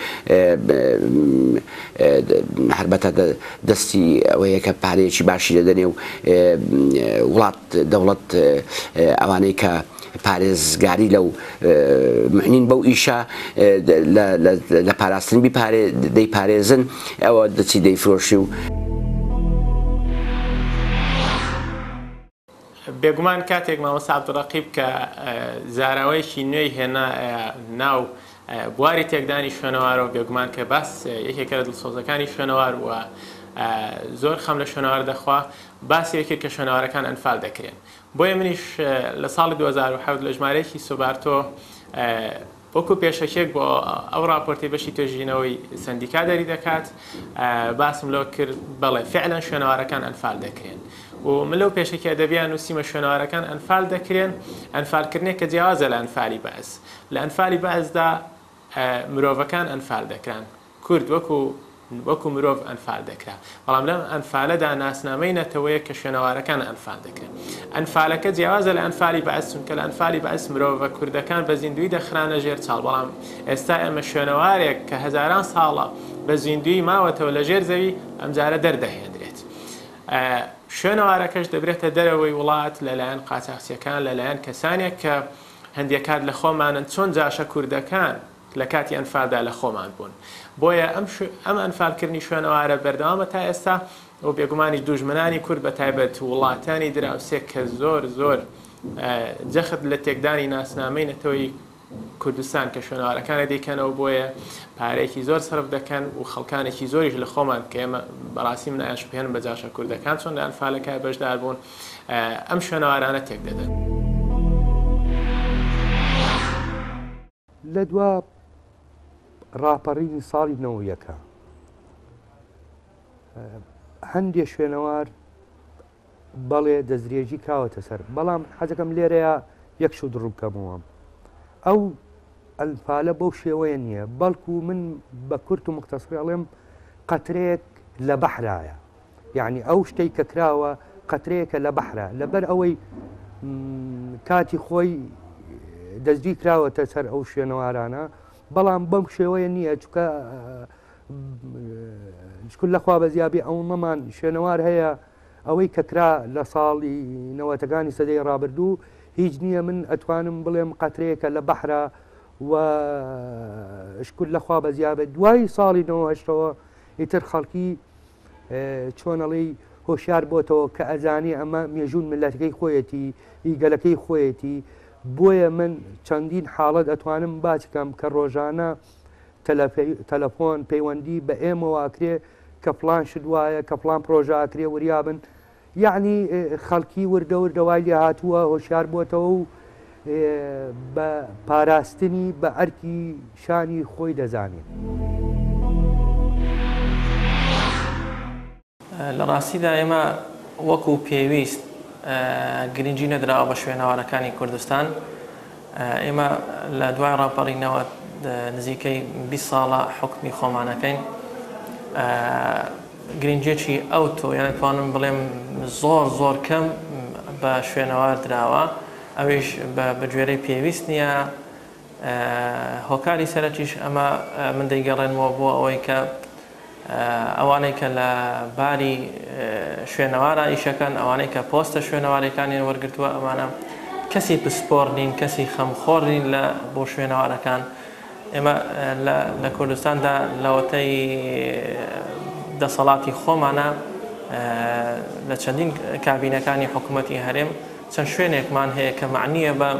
هەربەتە دەستی ئەوەیە کە پارەیەکی باشی دەدەنێ و وڵات دەوڵەت ئەوانەی کە پارێزگاری لەو معنین بەو ئیشە لە پاراستن دەیپارێزن ئەوە دەچی دەیفرۆشی و بێگومان کاتێک مامۆستا عەبدوڕەقیب کە زاراوەیەکی نوێی هێنا ناو بواری تێکدانی شوێنەوارەوە بێگومان کە باس یەکێکە لە دڵسۆزەکانی شوێنەوار وە زۆر خەم لە شوێنەوار دەخوا باسی یەکێک کە شوێنەوارەکان ئەنفال دەکرێن. بۆیە منیش لە ساڵی 2007 لە ژمارەیەکی سوبارتۆ وەکو پێشەکێک بۆ ئەو راپۆرتی بەشی توێژینەوەی سندیکا دەری دەکات باسم لەوە کرد بەڵێ فعلەن شوێنەوارەکان ئەنفال دەکرێن و من لەو پێشەکی ئەدەبیان نووسیمە شوێنەوارەکان ئەنفال دەکرێن ئەنفالکردنێک کە جیاوازە لە ئەنفالی بەعز لە ئەنفالی بەعزدا مرۆڤەکان ئەنفال دەکران کورد وەکو مرۆڤ ئەنفال دەکرا بەڵام لەم ئەنفالەدا ناسنامەی نەتەوەیە کە شوێنەوارەکان ئەنفال دەکرێن ئەنفالەکە جیاوازە لە ئەنفالی بەعز چونکە لە ئەنفالی بەعز مرۆڤە کوردەکان بە زیندوی دەخرانە ژێر چاڵ بەڵام ئێستا ئێمە شوێنەوارێک کە هەزاران ساڵە بە زیندوی ماوەتەوە لە ژێر زەوی ئەمجارە دەردەهێنرێت شوێنەوارەکەش دەبرێتە دەرەوەی وڵات لەلایەن قاچاقچیەکان لەلایەن کەسانێک کە هەندێک کات لە خۆمانن چۆن جاشە کوردەکان لە کاتی ئەنفالدا لە خۆمان بوون بۆیە ئەم ئەنفالکردنی شوێنەوارە بەردەوامە تا ئێستا و بێگومانی دوژمنانی کورد بە تایبەت وڵاتانی دراوسێک کە زۆر جەخت لە تێکدانی ناسنامەی نەتەوەی کوردستان کە شوێنەوارەکانە دەیکەنەوە بۆیە پارەیەکی زۆر سەرف دەکەن و خەڵکانێکی زۆریش لە خۆمان کە ئێمە بەڕاستی منایش پێێن بە جاشە کوردەکان چۆن لە ئەنفالەکە بەشدار بوون ئەم شوێنەوارانە تێک دەدەن. لە دوا ڕاپەڕینی ساڵی 91 هەندێک شوێنەوار بەڵێ دەستدرێژی کراوەتە سەر بەڵام حەزەکەم لێرەیە یەک شو دڕووکەمەوە ئەو ئەنفالە بەو شێوەیە نییە بەڵکو من بە کورت و مختصری ئەڵێم قەترەیەک لە بەحرایە یعنی ئەو شتەی کە کراوە قەترەیەکە لە بەحرە لەبەر ئەوەی کاتی خۆی دەستگی کراوەتە سەر ئەو شوێنەوارانە بەڵام بەم شێوەیە نییە چکە لەخوا بە زیابی ئەو مەمان شوێنەوار هەیە ئەوەی کە کرا لە ساڵی نەوەتەکانی سەدەی ڕابردوو هیچ نییە من ئەتوانم بڵێم قەترەیەکە لە بەحرە و شکل لەخوا بە زیابێت دوای ساڵی 98ەوە ئیتر خەڵکی چۆنەڵی هۆشیار بۆتەوە کە ئەزانی ئەمە مێژوون ملەتەکەی خۆیەتی ئیگەلەکەی خۆیەتی بۆیە من چەندین حاڵەت ئەتوانم باچکەم کە ڕۆژانە تەلەفۆن پەیوەندی بە ئێمەوە ئاکرێ کە پلان شت وایە کە پلان پرۆژە ئاکرێ وریابن یعنی خەڵکی وردە وردەوای لێ هاتووە هۆشیار بۆتەوە و بە پاراستنی بە ئەرکی شانی خۆی دەزانێت. لە ڕاستیدا ئێمە وەکو پێویست گرنگی نەدراوە بە شوێنەوارەکانی کوردستان ئێمە لە دوای ڕاپەڕینەوە نزیکەی 20 ساڵە حکمی خۆمانەکەین گرنگێکی ئەو تۆ یان توانم بڵێم زۆر کەم بە شوێنەوار دراوە ئەویش بە گوێرەی پێویست نییە هۆکاری سەرەکیش ئەمە من دەیگەڕێنەوە بۆ ئەوەی کە ئەوانەی کە لە باری شوێنەوارە ئیشەکەن ئەوانەی کە پۆستە شوێنەوارەکانیان وەرگرتووە ئەمانە کەسی پسپۆر نین کەسی خەمخۆر نین لە بۆ شوێنەوارەکان ئێمە لە کوردستاندا لەوەتەی دەسەڵاتی خۆمانە لە چەندین کابینەکانی حکوومەتی هەرێم چەند شوێنێکمان هەیە کە معنیە بە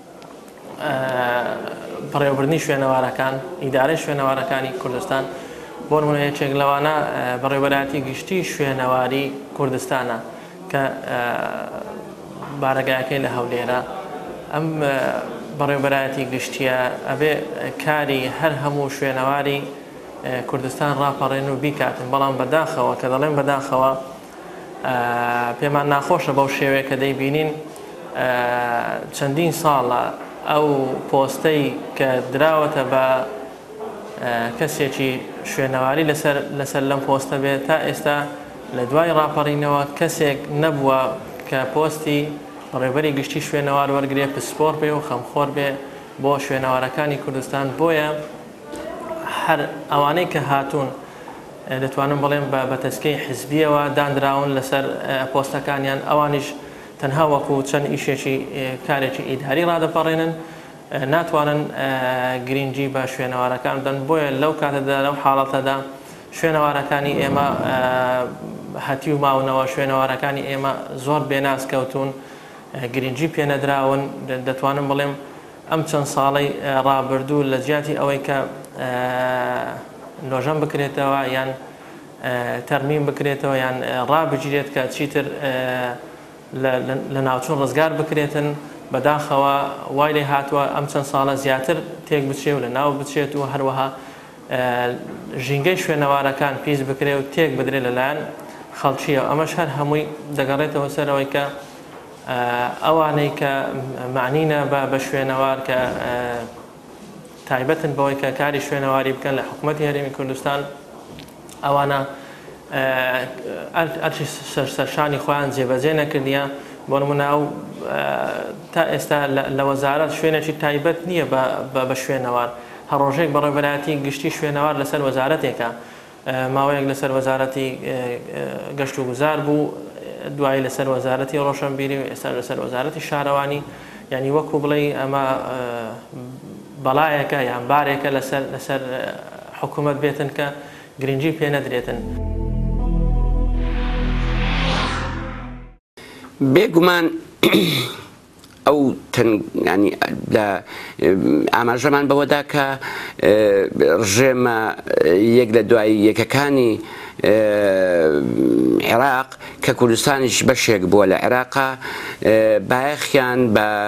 بەڕێوەبردنی شوێنەوارەکان ئیدارەی شوێنەوارەکانی کوردستان بۆ نمونە یەکێک لەوانە بەڕێوەبەراتی گشتی شوێنەواری کوردستانە کە بارەگایەکەی لە هەولێرە ئەم بەڕێوەبەراتی گشتیە ئەبێ کاری هەر هەموو شوێنەواری کوردستان ڕاپەڕێن و بیکاتن بەڵام بەداخەوە کە دەڵێن بەداخەوە پێمان ناخۆشە بەو شێوەیە کە دەیبینین چەندین ساڵە ئەو پۆستەی کە دراوەتە بە کەسێکی شوێنەواری لەسەر لەم پۆستە بێت تا ئێستا لە دوای ڕاپەڕینەوە کەسێک نەبووە کە پۆستی ڕێبەری گشتی شوێنەوار وەرگێ پسپۆر بێ و خەمخۆر بێ بۆ شوێنەوارەکانی کوردستان بۆیە هەر ئەوانەی کە هاتوون دەتوانم بڵێم بە تەسکەی حیزبیەوە دانراون لەسەر پۆستەکانیان ئەوانیش تەنها وەکو چەند ئیشێکی کارێکی ئیداری ڕادەپەڕێنن ناتوانن گرنگی بە شوێنەوارەکان بدەن بۆیە لەو کاتەدا لەو حاڵەتەدا شوێنەوارەکانی ئێمە هەتی و ماونەوە شوێنەوارەکانی ئێمە زۆر بێناس کەوتون گرنگجی پێنەدراون دەتوانم بڵێم ئەم چەند ساڵی ڕابردوو لە جیاتی ئەوەی کە لۆژەم بکرێتەوە یان تەرمیم بکرێتەوە یان ڕابگیرێت کە چیتر لە ناوچوون ڕزگار بکرێتن بەداخەوە وای لێ هاتووە ئەم چەند ساڵە زیاتر تێک بچێ و لە ناو بچێت و هەروەها ژینگەی شوێنەوارەکان پیس بکرێ و تێک بدرێت لەلایەن خەڵکیە. ئەمەش هەر هەمووی دەگەڕێتەوە سەرەوەی کە ئەوانەی کە معنینە بە شوێنەوار کە تایبەتن بەوەی کە کاری شوێنەواری بکەن لە حکوومەتی هەرێمی کوردستان ئەوانە ئەرچی سەرشانی خۆیان جێبەجێ نەکردیە. بۆ نمونە ئەو تا ئێستا لە وەزارەت شوێنێکی تایبەت نییە بە شوێنەوار. هەر ڕۆژێک بەڕێوەبەرایەتی گشتی شوێنەوار لەسەر وەزارەتێکە، ماوەیەک لەسەر وەزارەتی گەشت و گوزار بوو، دوایی لەسەر وەزارەتی ڕۆشنبیری و ئێستا لەسەر وەزارەتی شارەوانی. یعنی وەکو بڵێ ئەمە بەڵایەکە یان بارێکە لەسەر حکوومەت بێتن کە گرنگی پێ نەدرێتن. بێگومان ئەو ینی لە ئاماژەمان بەوەدا کە ڕژێمە یەک لە دوای یەکەکانی عێراق کە کوردستانیش بەشێک بووە لە عێراقا بایەخیان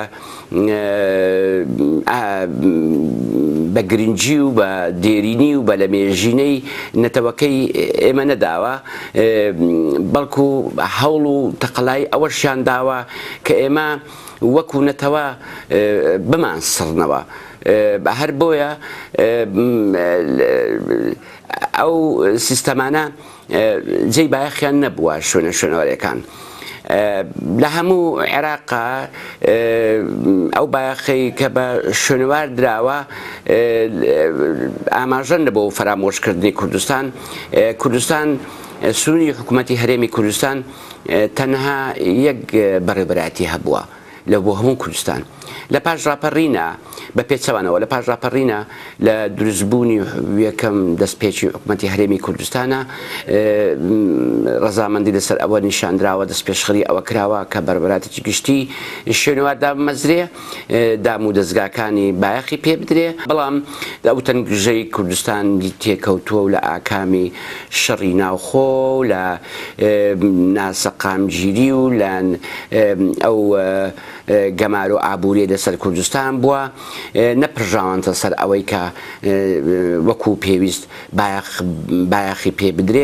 بە گرنگی و بە دێرینی و بە لە مێژینەی نەتەوەکەی ئێمە نەداوە، بەڵکو هەوڵ و تەقەڵای ئەوەشیان داوە کە ئێمە وەکو نەتەوە بمان سڕنەوە. هەر بۆیە ئەو سیستەمانە جێی بایەخیان نەبووە شوێنەوەریەکان. لە هەموو عێراقا ئەو بایەخەی کە بە شوێنەوار دراوە ئاماژەن لە بۆ فەرامۆشکردنی کوردستان. کوردستان سنووری حکوومەتی هەرێمی کوردستان تەنها یەک بەڕێوەبەرایەتی هەبووە لە بۆ هەموو کوردستان. لە پاش ڕاپەڕینە بە پێچەوانەوە لە پاش ڕاپەڕینە لە دروستبوونی یەکەم دەستپێکی حکوومەتی هەرێمی کوردستانە ڕەزامەندی لەسەر ئەوە نیشاندراوە، دەستپێشخەری ئەوە کراوە کە بەڕێوەبەرایەتێکی گشتی شوێنەواردا بمەزرێ، دام و دەستگاکانی بایەخی پێ بدرێ. بەڵام ئەو تەنگژەی کوردستان تێکەوتووە و لە ئاکامی شەڕی ناوخۆ و لە ناسەقامگیری و لە ئەو گەمار و ئابووری لەسەر کوردستان بووە، نەپڕژاوانتە سەر ئەوەی کە وەکو پێویست بایەخی پێ بدرێ.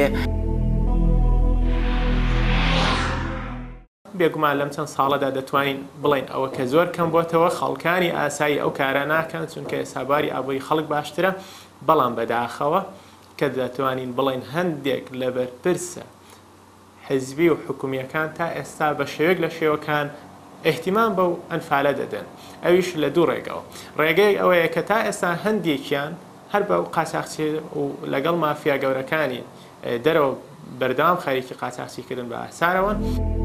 بێگومان لەم چەند ساڵەدا دەتوانین بڵین ئەوە کە زۆر کەم بۆتەوە، خەڵکانی ئاسایی ئەو کارە ناکەن چونکە ئێساباری ئابووری خەڵک باشترە. بەڵام بەداخەوە کە دەتوانین بڵین هەندێک لە بەرپرسە حزبی و حکومیەکان تا ئێستا بە شێوەیەک لە شێوەکان احتیمام بەو ئەنفالە دەدەن. ئەویش لە دوو ڕێگەوە. ڕێگەی ئەوەیە کە تا ئێستا هەندێکیان هەر بە قاچاقچی و لەگەڵ مافیا گەورەکانی دەرەوە بەردەوام خەریکی قاچاقچیکردن بە ئاسارەوەن.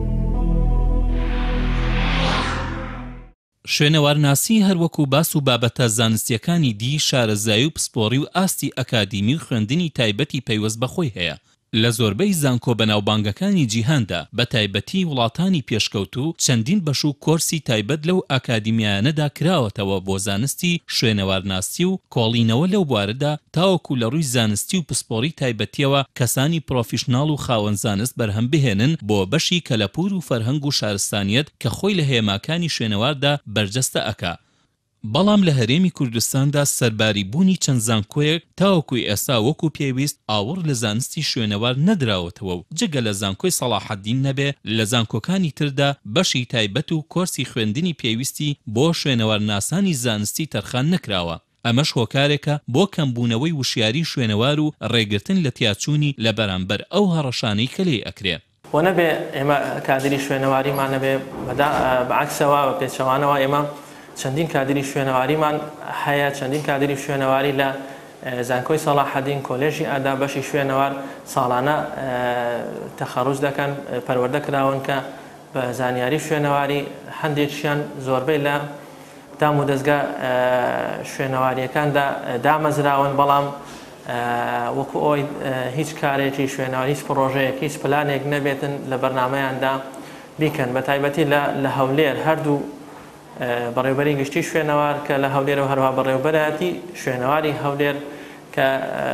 شوێنەوارناسی هەروەکو باس و بابەتە زانستیەکانی دی شارەزایی و پسپۆڕی و ئاستی ئەکادیمی و خوێندنی تایبەتی پەیوەست بەخۆی هەیە. لە زۆربەی زانکۆ بەناوبانگەکانی جیهاندا بە تایبەتی وڵاتانی پێشکەوتوو چەندین بەش و کۆرسی تایبەت لەو ئاکادیمیانەدا کراوەتەوە بۆ زانستی شوێنەوارناسی و کۆڵینەوە لەو بوارەدا تاوەکو لە ڕووی زانستی و پسپۆڕی تایبەتیەوە کەسانی پرۆفیشناڵ و خاوەن زانست بەرهەم بهێنن بۆ بەشی کەلەپور و فەرهەنگ و شارستانیەت کە خۆی لە هێماکانی شوێنەواردا بەرجەستە ئەکا. بەڵام لە هەرێمی کوردستاندا سەرباری بوونی چەند زانکۆیەک تاوەکوی ئێستا وەکو پێویست ئاوڕ لە زانستی شوێنەوار نەدراوەتەوە و جگە لە زانکۆی سەلاحەدین نەبێ لە زانکۆکانی تردا بەشی تایبەت و کۆرسی خوێندنی پێویستی بۆ شوێنەوارناسانی زانستی تەرخان نەکراوە. ئەمەش هۆکارێکە بۆ کەمبوونەوەی وشیاری شوێنەوار و ڕێگرتن لە تیاچوونی لە بەرامبەر ئەو هەڕەشانەی کە لێ ئەکرێ. بۆ نەبێ ئێمە کادری شوێنەواریمان نەبێ بەعکسەوە بە پێچەوانەوە ئێمە چەندین کادری شوێنەواریمان هەیە، چەندین کادری شوێنەواری لە زانکۆی سەلاحەدین کۆلێژی ئادا بەشی شوێنەوار ساڵانە تەخەڕوج دەکەن، پەروەردە کراون کە بە زانیاری شوێنەواری هەندێکیان زۆربەی لە دام و دەستگا شوێنەواریەکاندا دامەزراون، بەڵام وەکو ئەوی هیچ کارێکی شوێنەواری، هیچ پرۆژەیەک، هیچ پلانێک نەبێتن لە بەرنامەیاندا بیکەن بە تایبەتی لە هەولێر هەردوو بەڕێوەبەری گشتی شوێنەوار کە لە هەولێرەوە هەروها بەڕێوەبەرایەتی شوێنەواری هەولێر کە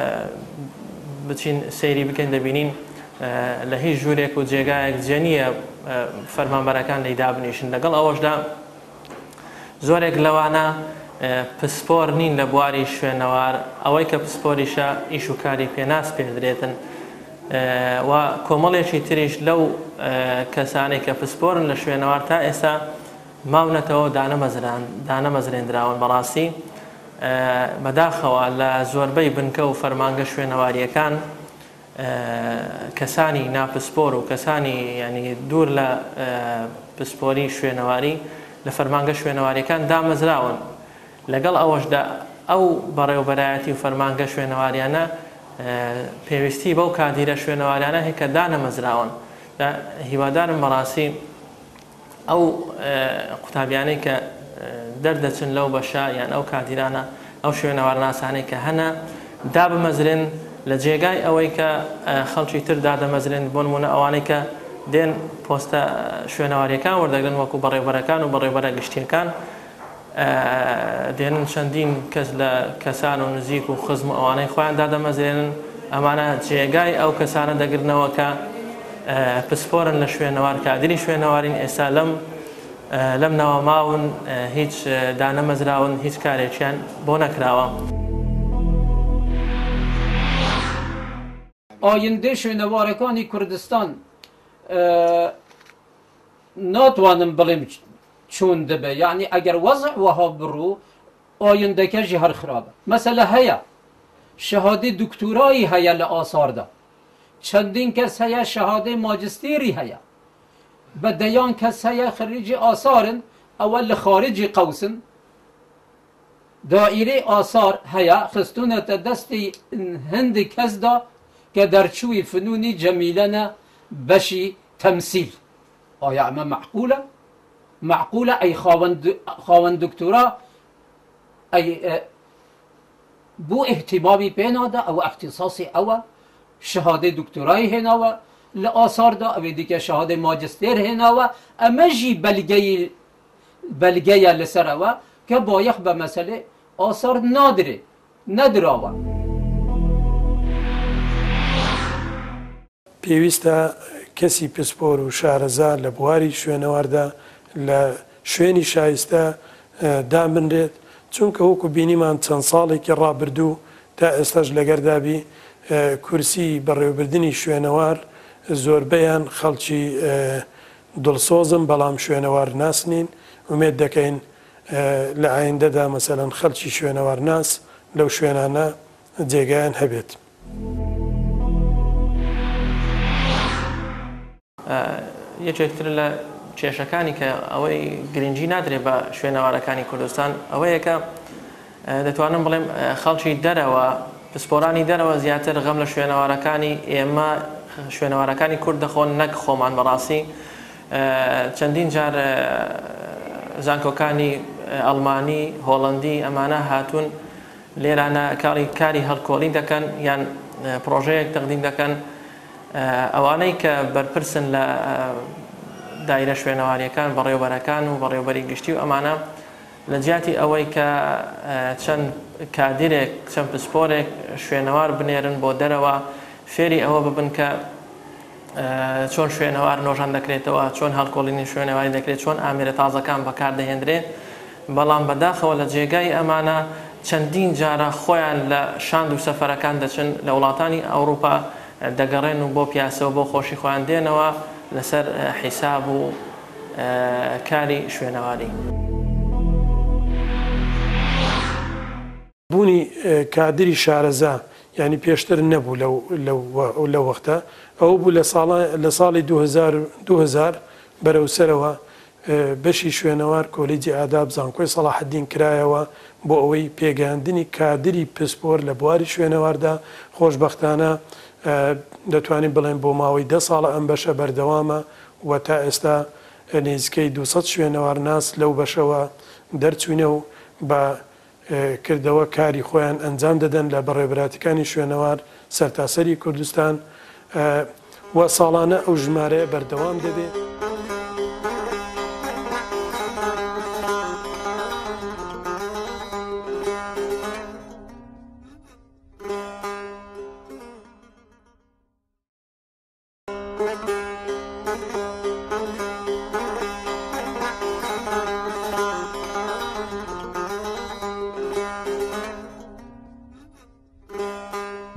بچین سەیری بکەین دەبینین لە هیچ ژوورێک و جێگایەک جێ نییە فەرمانبەرەکان لەیدا بنیشن لەگەڵ ئەوەشدا زۆرێک لەوانە پسپۆر نین لە بواری شوێنەوار ئەوەی کە پسپۆریشە ئیش و کاری پێناس پێدرێتن و کۆمەڵێکی تریش لەو کەسانی کە پسپۆرن لە شوێنەوار تا ئێستا ماونەتەوە دانەمەزرێنراون بەڕاستی بەداخەوە لە زۆربەی بنکە و فەرمانگە شوێنەواریەکان کەسانی ناپسپۆر و کەسانی ینی دوور لە پسپۆری شوێنەواری لە فەرمانگە شوێنەواریەکان دامەزراون لەگەڵ ئەوەشدا ئەو بەڕێوەبەرایەتی و فەرمانگە شوێنەواریانە پێویستی بەو کادیرە شوێنەواریانە هەیە کە دانەمەزراون هیوادارم بەڕاستی ئەو قوتابیانەی کە دەردەچن لەو بەشە یان ئەو کادیرانە ئەو شوێنەوارناسانەی کە هەنە دابمەزرێن لە جێگای ئەوەی کە خەڵکی تر دادەمەزرێن بۆ نمونە ئەوانەی کە دێن پۆستە شوێنەواریەکان وەردەگرن وەکو بەڕێوەبەرەکان و بەڕێوەبەرە گشتیەکان دێنن چەندین کەس لە کەسان و نزیک و خزم ئەوانەی خۆیان دادەمەزرێنن ئەمانە جێگای ئەو کەسانە دەگرنەوە کە پسپۆرن لە شوێنەوار کادری شوێنەوارین ئێستا لەم ناوە ماون هیچ دانەمەزراون هیچ کارێکیان بۆ نەکراوە. ئایندە شوێنەوارەکانی کوردستان ناتوانم بڵێم چۆن دەبێ یعنی ئەگەر وەزع وەها بڕوو ئایندەکەژی هەر خراپە مەسەلە هەیە شەهادەی دکتورایی هەیە لە ئاساردا چەندین کەس هەیە شەهادەی ماجستێری هەیە بەدەیان کەس هەیە خەریجی ئاسارن ئەوە لە خارجی قەوسن دائیرەی ئاسار هەیە خستونەتە دەستی هەندی کەسدا کە دەرچووی فنونی جەمیلەنە بەشی تەمسیل ئایا ئەمە معقولە؟ معقولە ئەی خاوەن دکتۆرا ئەی بۆ احتیمامی پێنادا ئەوە اختصاصی ئەوە شەهادەی دکتۆرایی هێناوە لە ئاساردا ئەوێ دیکە شەهادەی ماجستێر هێناوە ئەمەژی بەلگەیە لەسەرەوە کە بایەخ بە مەسەلێ ئاسار نەدراوە. پێویستە کەسی پسپۆر و شارەزا لە بواری شوێنەواردا لە شوێنی شایستە دامنرێت چونکە وەکو بینیمان چەند ساڵێکی ڕابردوو تا ئێستاش لەگەردابی کورسی بەڕێوەبردننی شوێنەوار زۆربەیان خەڵکی دڵسۆزم بەڵام شوێنەوار ناسنین ومێت دەکەین لە ئایندەدا مەسەلەن خەڵکی شوێنەوار ناس لەو شوێنانە جێگایان هەبێت. یەکێکتر لە کێشەکانی کە ئەوەی گرنگی نادرێت بە شوێنەوارەکانی کوردستان ئەوەیە کە دەتوانم بڵێم خەڵکی دەرەوە پسپۆرانی دەرەوە زیاتر غەم لە شوێنەوارەکانی ئێمە شوێنەوارەکانی کورد دەخۆن نەک خۆمان بەڕاستی چەندین جار زانکۆکانی ئەڵمانی هۆڵندی ئەمانە هاتوون لێرانە کاری هەڵکۆڵی دەکەن یان پرۆژەیەک تەقدیم دەکەن ئەوانەی کە بەرپرسن لە دایرە شوێنەواریەکان بەڕێوەبەرەکان و بەڕێوەبەری گشتی و ئەمانە لە جیاتی ئەوەی کە چەند کادرێک چەند پسپۆرێک شوێنەوار بنێرن بۆ دەرەوە فێری ئەوە ببن کە چۆن شوێنەوار نۆژان دەکرێتەوە چۆن هەڵکۆڵینی شوێنەواری دەکرێت چۆن ئامێرە تازەکان بەکاردەهێنرێت بەڵام بەداخەوە لە جێگای ئەمانە چەندین جارە خۆیان لە شاند و سەفەرەکان دەچن لە وڵاتانی ئەوروپا دەگەڕێن و بۆ پیاسەوە بۆ خۆشی خۆیان دێنەوە لەسەر حیساب و کاری شوێنەواری. بوونی کادری شارەزا ینی پێشتر نەبوو لەو وەختە ئەو بوو لە ساڵی 2000 بەرەوسەرەوە بەشی شوێنەوار کۆلیجی ئاداب زانکۆی سەلاحەدین کرایەوە بۆ ئەوەی پێگەاندنی کادری پسپۆر لە بواری شوێنەواردا خۆشبەختانە دەتوانین بڵێن بۆ ماوەی 10 ساڵە ئەم بەشە بەردەوامە و تا ئێستا نزیکەی 200 شوێنەوار ناس لەو بەشەوە دەرچوونە و بە کردەوە کاری خۆیان ئەنجام دەدەن لە بەڕێوەبەراتەکانی شوێنەوار سەرتاسەری کوردستان و ساڵانە ئەو ژمارەیە بەردەوام دەبێت.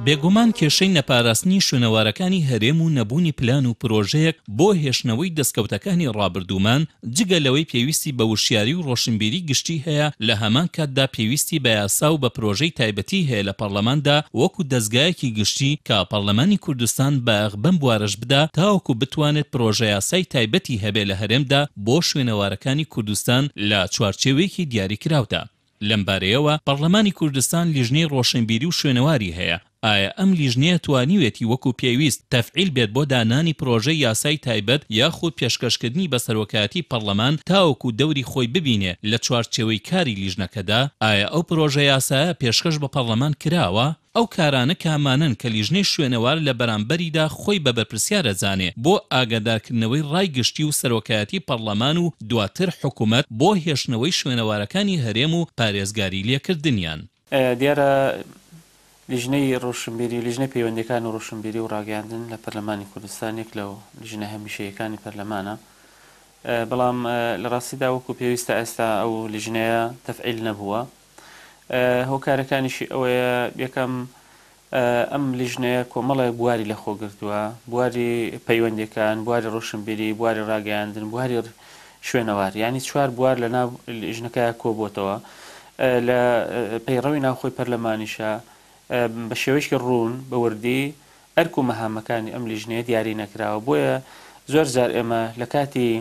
بێگومان کێشەی نەپاراستنی شوێنەوارەکانی هەرێم و نەبوونی پلان و پرۆژەیەک بۆ هێشتنەوەی دەستکەوتەکانی ڕابردوومان جگە لەوەی پێویستی بە وشیاری و ڕۆشنبیری گشتی هەیە لە هەمان کاتدا پێویستی بە یاسا و بە پرۆژەی تایبەتی هەیە لە پەرلەماندا وەکو دەستگایەکی گشتی کە پەرلەمانی کوردستان بە ئەغبەم بوارەش بدا تاوەکو بتوانێت پرۆژە یاسای تایبەتی هەبێ لە هەرێمدا بۆ شوێنەوارەکانی کوردستان لە چوارچێوەیەکی دیاریکراودا. لەمبارەیەوە پەرلەمانی کوردستان لیژنەی ڕۆشنبیری و شوێنەواری هەیە. ئایا ئەم لیژنەیە توانیوێتی وەکو پێویست تەفعیل بێت بۆ دانانی پرۆژەی یاسای تایبەت یاخود پێشکەشکردنی بە سەرۆکایەتی پەرلەمان تاوەکو دەوری خۆی ببینێ لە چوارچێوەی کاری لیژنەکەدا؟ ئایا ئەو پرۆژە یاسایە پێشکەش بە پەرلەمان کراوە؟ ئەو کارانە کامانن کە لیژنەی شوێنەوار لە بەرامبەریدا خۆی بە بەرپرسیارە زانێ بۆ ئاگادارکردنەوەی ڕایگشتی و سەرۆکایەتی پەرلەمان و دواتر حکوومەت بۆ هێشتنەوەی شوێنەوارەکانی هەرێم و پارێزگاری لێکردنیان. دیارە لیژنەی ڕۆشنبیری لیژنەی پەیوەندیەکان و ڕۆشنبیری و ڕاگەاندن لە پەرلەمانی کوردستانێک لەو لیژنە هەمیشەیەکانی پەرلەمانە، بەڵام لە ڕاستیدا وەکو پێویستە ئێستا ئەو لیژنەیە تەفعیل نەبووە. هۆکارەکانیشی ئەوەیە یەکەم ئەم لیژنەیە کۆمەڵە بواری لە خۆگرتووە، بواری پەیوەندیەکان، بواری ڕۆشنبیری، بواری ڕاگەاندن، بواری شوێنەوار، ینی چوار بوار لە ناو لیژنەکەیە کۆبووتەوە لە پەیڕەوی ناوخۆی پەرلەمانیشە بە شێوەیەکی ڕوون بە وردی ئەرک و مەهامەکانی ئەم لیژنەیە دیاری نەکراوە. بۆیە زۆر جار ئێمە لە کاتی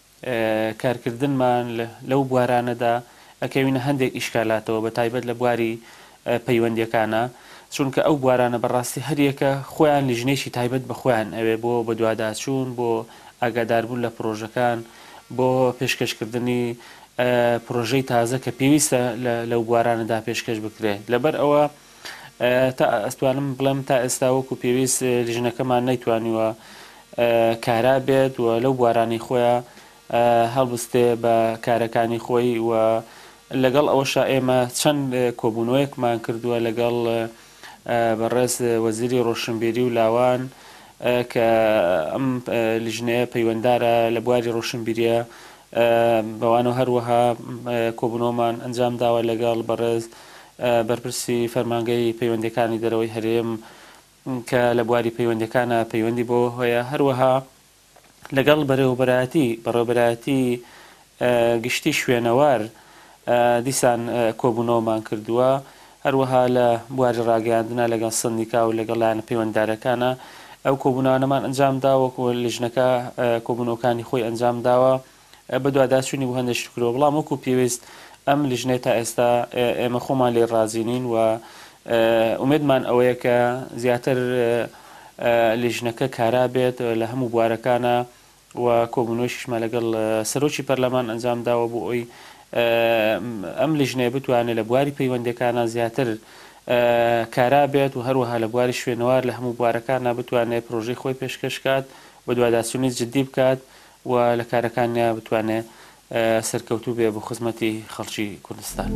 کارکردنمان لەو بوارانەدا ئەکەوینە هەندێک ئیشکالاتەوە بە تایبەت لە بواری پەیوەندیەکانە، چونکە ئەو بوارانە بەڕاستی هەریەکە خۆیان لیژنێکی تایبەت بە خۆیان ئەوێ بۆ بە دوواداچوون، بۆ ئاگاداربوون لە پرۆژەکان، بۆ پێشکەشکردنی پرۆژەی تازە کە پێویستە لەو بوارانەدا پێشکەش بکرێت. لەبەر ئەوە تا ئەستوانم بڵێم تا ئێستا وەکو پێویست لیژنەکەمان نەیتوانیوە کارا بێت و لەو بوارانی خۆیان هەڵبستێ بە کارەکانی خۆی و لەگەڵ ئەوەشە ئێمە چەند کۆبوونەوەیەکمان کردووە لەگەڵ بەڕێز وەزیری ڕۆشنبیری و لاوان کە ئەم لیژنەیە پەیوەنددارە لە بواری ڕۆشنبیریە، بەوانەوە هەروەها کۆبوونەوەمان ئەنجام داوە لەگەڵ بەڕێز بەرپرسی فەرمانگەی پەیوەندیەکانی دەرەوەی هەرێم کە لە بواری پەیوەندیەکانە پەیوەندی بۆ هەیە، هەروەها لەگەڵ بەڕێوەبەرایەتی گشتی شوێنەوار دیسان کۆبوونەوەمان کردووە، هەروەها لە بواری ڕاگەاندنە لەگەڵ سندیکا و لەگەڵ لایەنە پەیوەنددارەکانە ئەو کۆبوونانەمان ئەنجام داوە و لیژنەکە کۆبوونەوەکانی خۆی ئەنجام داوە بە دوواداچوونی بۆ هەندێک شکرەوە. بەڵام وەکو پێویست ئەم لیژنەی تا ئێستا ئێمە خۆمان لێ ڕازینین و ئومێدمان ئەوەیە کە زیاتر لیژنەکە کارا بێت لە هەموو بوارەکانە و کۆبوونەوەیشمان لەگەڵ سەرۆکی پەرلەمان ئەنجام داوە بۆ ئەوی ئەم لیژنەیە بتوانێت لە بواری پەیوەندیەکانە زیاتر کارا بێت و هەروەها لە بواری شوێنەوار لە هەموو بوارەکانە بتوانێت پرۆژەی خۆی پێشکەشکات، بە دوواداچوونی جددی بکات و لە کارەکانیان بتوانێت سەرکەوتوو بێ بۆ خزمەتی خەڵکی کوردستان.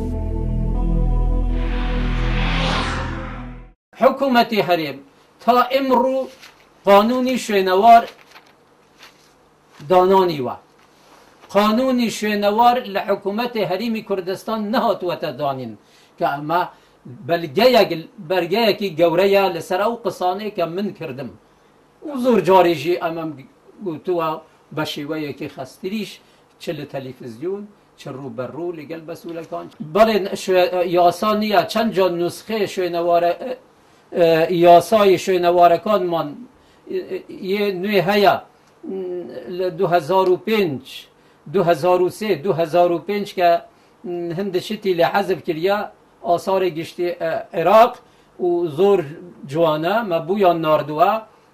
حکوومەتی هەرێم تا ئێمڕۆ قانونی شوێنەوار دانانیوە. قانونی شوێنەوار لە حکوومەتی هەرێمی کوردستان نەهاتووەتە دانین کە ئەمە بەرگەیەکی گەورەیە لەسەر ئەو قسانەی کە من کردم و زۆر جاریژی ئەمەم گوتووە بە شێوەیەکی خەستریش چ لە تەلەڤیزیۆن چ ڕووبەڕوو لەگەڵ بەسوولەکان. بەڵێ یاسا نییە، چەند جا نوسخەیە شوێنەوارە یاسای شوێنەوارەکانمان نوێ هەیە لە 2005 2003 2005 کە هەندشتی لە حەزب کردیا ئاساری گشتی عێراق و زۆر جوانە مە بوویان ناردووە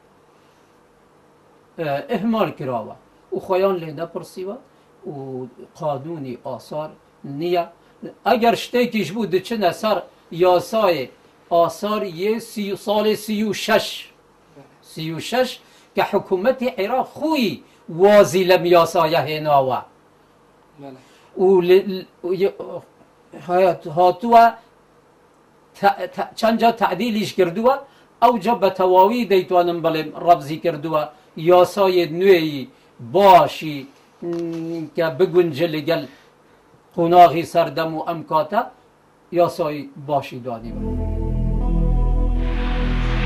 ئەهمال کراوە و خۆیان لێ نەپرسیوە و قانونی ئاسار نییە. ئەگەر شتێکیش بوو دچنە سەر یاسای ئاسار ساڵی 36 کە حکوومەتی عێراق خۆی وازی لەم یاسایە هێناوە و هاتووە چەند جا تعدیلیش کردووە، ئەو جا بە تەواوی دەیتوانم بڵێم ڕەبزی کردووە یاسای نوێی باشی کە بگونجە لەگەڵ قۆناغی سەردەم و ئەم کاتە یاسای باشی دانیوە.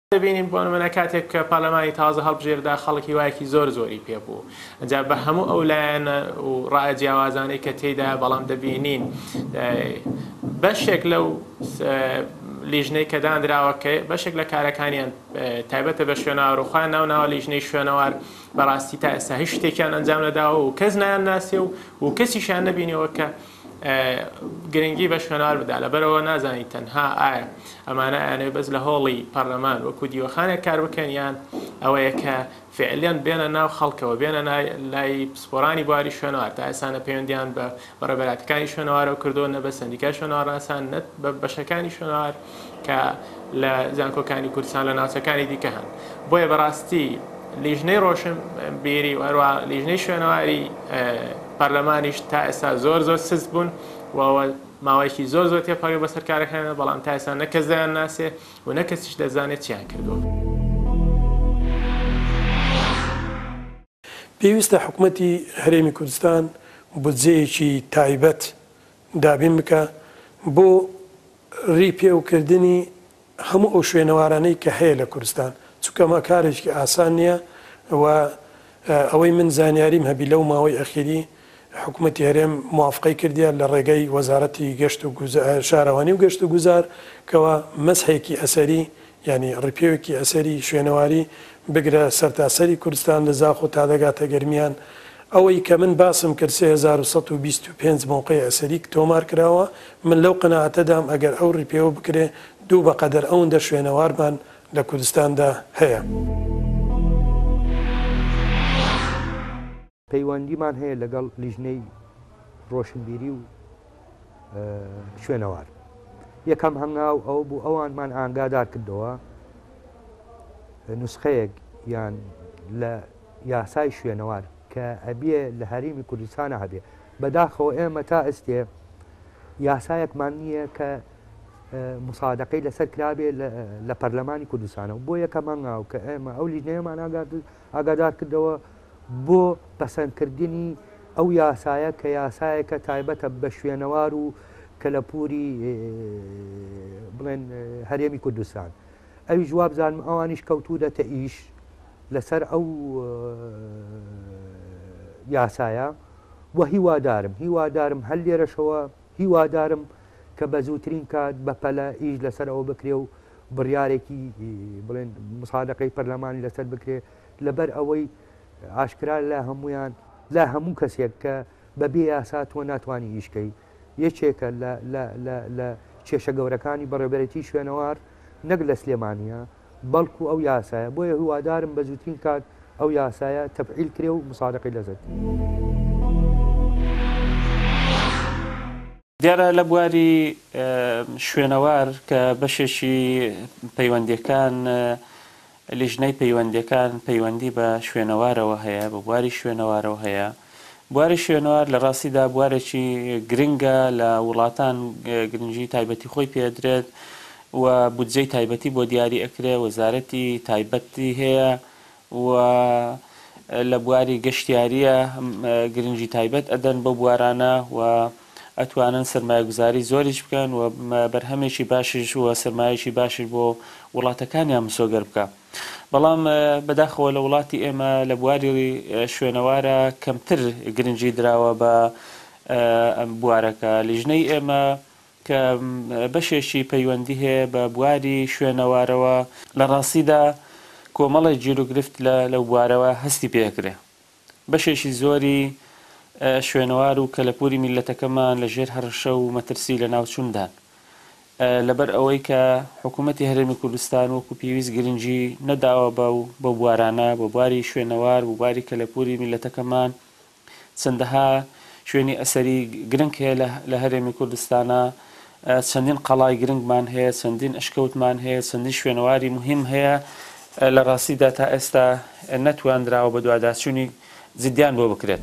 دەبینین بۆ نمونە کاتێک کە پارلەمانی تازە هەڵبژێردا خەڵکی وایەکی زۆری پێبوو ئەجا بە هەموو ئەو لایەنە و ڕایە جیاوازانەی کە تێیدا بەڵام دەبینین بەشێک لەو لیژنەی کە دانراوە کە بەشێک لە کارەکانیان تایبەتە بە شوێنەوار و خوان ناوناوە لیژنەی شوێنەوار بەڕاستی تا ئێستا هیچ شتێکیان ئەنجام نەداوە و کەس نایان ناسێ و کەسیشان نەبینەوە کە گرنگی بە شوێنەوار بدا لەبەرەوە نازانی تەنها ئایا ئەمانە ئەیانەوێت بەس لە هۆڵی پەرلەمان وەکو دیوەخانێک کار بکەن یان ئەوەیە کە فعلیان بێنە ناو خەڵکەوە بێنە لای پسپۆرانی بواری شوێنەوار تا ئێستا پەیوەندیان بە بەڕێبەراتەکانی شوێنەوارەوە کردووە نە بە سەندیکای شوێنەوار ناسان نەت بە بەشەکانی شوێنەوار کە لە زانکۆکانی کوردستان لە ناوچەکانی دیکە هەن بۆیە بەڕاستی لیژنەی ڕۆشن بیری و هەروە لیژنەی شوێنەواری پەرلەمانیش تا ئێستا زۆر سست بوون و ماوەیەکی زۆر تێپەڕی بەسەر کارەکانە بەڵام تا ئێستا نە کەس دەیان ناسێ و نە کەسیش دەزانێت چیان کردووە. پێویستە حکوومەتی هەرێمی کوردستان بودجەیەکی تایبەت دابین بکە بۆ ڕیپێوکردنی هەموو ئەو شوێنەوارانەی کە هەیە لە کوردستان چونکەمە کارێکی ئاسان نییە و ئەوەی من زانیاریم هەبی لەو ماوەی ئەخیری حکوومەتی هەرێم موافقەی کردیان لە ڕێگەی وەزارەتی گەشت و شارەوانی و گەشت و گوزار کەەوە مەسحێکی ئەسەری ینی ڕپێوێکی ئەسەری شوێنەواری بگرە سەرتاسەری کوردستان لە زاخ و تا دەگاتە گەرمیان ئەوەی کە من باسم کرد 3125 موقعی ئەسەری تۆمار کراوە من لەو قەناعەتەدام ئەگەر ئەو ڕپێوە بکرێ دوو بەقەدەر ئەوەندە شوێنەوارمان لە کوردستاندا هەیە. پەیوەندیمان هەیە لەگەڵ لیژنەی ڕۆشنبیری و شوێنەوار یەکەم هەنگاو ئەو بوو ئەوانمان ئاگادار کردەوە نسخەیەک یان لە یاسای شوێنەوار کە ئەبێ لە هەرێمی کوردستانە هەبێ بەداخەوە ئێمە تا ئێستێ یاسایەکمان نییە کە مساعدەکەی لەسەر کرابێ لە پەرلەمانی کوردستانە و بۆ یەکەم هەنگاو کە ئێمە ئەو لیژنەیەمان ئاگادار کردەوە بۆ پەسەندکردنی ئەو یاسایە کە یاسایەکە تایبەتە بە شوێنەوار و کەلەپوری بڵێن هەرێمی کوردستان ئەوی جواب بزانم ئەوانیش کەوتو دەتە ئیش لەسەر ئەو یاسایە و هیوادارم هەل لێرەشەوە هیوادارم کە بە زووترین کات بەپەلە ئیش لەسەر ئەوە بکرێ و بڕیارێکی بڵێن مساعدەکەی پەرلەمانی لەسەر بکرێ لەبەر ئەوەی ئاشکرا لە هەمویان لا هەموو کەسێک کە بەبێ یاسا تۆ ناتوانانی ئیشکەی یەکێکە لە کێشە گەورەکانی بەڕێبەرەتی شوێنەوار نەک لە سلێمانیە بەڵکو ئەو یاسایە بۆیە هیوادارم بە زووترین کات ئەو یاسایە تەفعیل کرێ و مساعدەکەی لەزەت. دیارە لە بواری شوێنەوار کە بەشێکی پەیوەندیەکان لیژنەی پەیوەندیەکان پەیوەندی بە شوێنەوارەوە هەیە بە بواری شوێنەوارەوە هەیە بواری شوێنەوار لە ڕاستیدا بوارێکی گرنگە لە وڵاتان گرنگی تایبەتی خۆی پێدرێت و بودجەی تایبەتی بۆ دیاری ئەکرێ وەزارەتی تایبەتی هەیە و لە بواری گەشتیاریە گرنگی تایبەت ئەدەن بە بوارانە و ئەتوانن سرمایه‌گوزاری زۆریش بکەن و بەرهەمێکی باشش و سرمایەکی باشش بۆ وڵاتەکانیان مسۆگەر بکە. بەڵام بەداخەوە لە وڵاتی ئێمە لە بواری شوێنەوارە کەمتر گرنگی دراوە بە بوارەکە لیژنەی ئێمە کە بەشێکی پەیوەندی هەیە بە بواری شوێنەوارەوە لە ڕاستیدا کۆمەڵی جیرۆگرفت لەو بوارەوە هەستی پێکرێ بەشێکی زۆری شوێنەوار و کەلەپوری میلەتەکەمان لە ژێر هەڕەشە و مەترسی لە ناوچوندان لەبەر ئەوەی کە حکوومەتی هەرێمی کوردستان وەکو پێویست گرنگی نەداوە بە بوارانە بە بواری شوێنەوار بە بواری کەلەپوری میلەتەکەمان چەندەها شوێنی ئەسەری گرنگ هەیە لە هەرێمی کوردستانە چەندین قەڵای گرنگمان هەیە چەندین ئەشکەوتمان هەیە چەندین شوێنەواری مهم هەیە لە ڕاستیدا تا ئێستا نەتوانراوە بە دوواداچوونی جدیان بۆ بکرێت.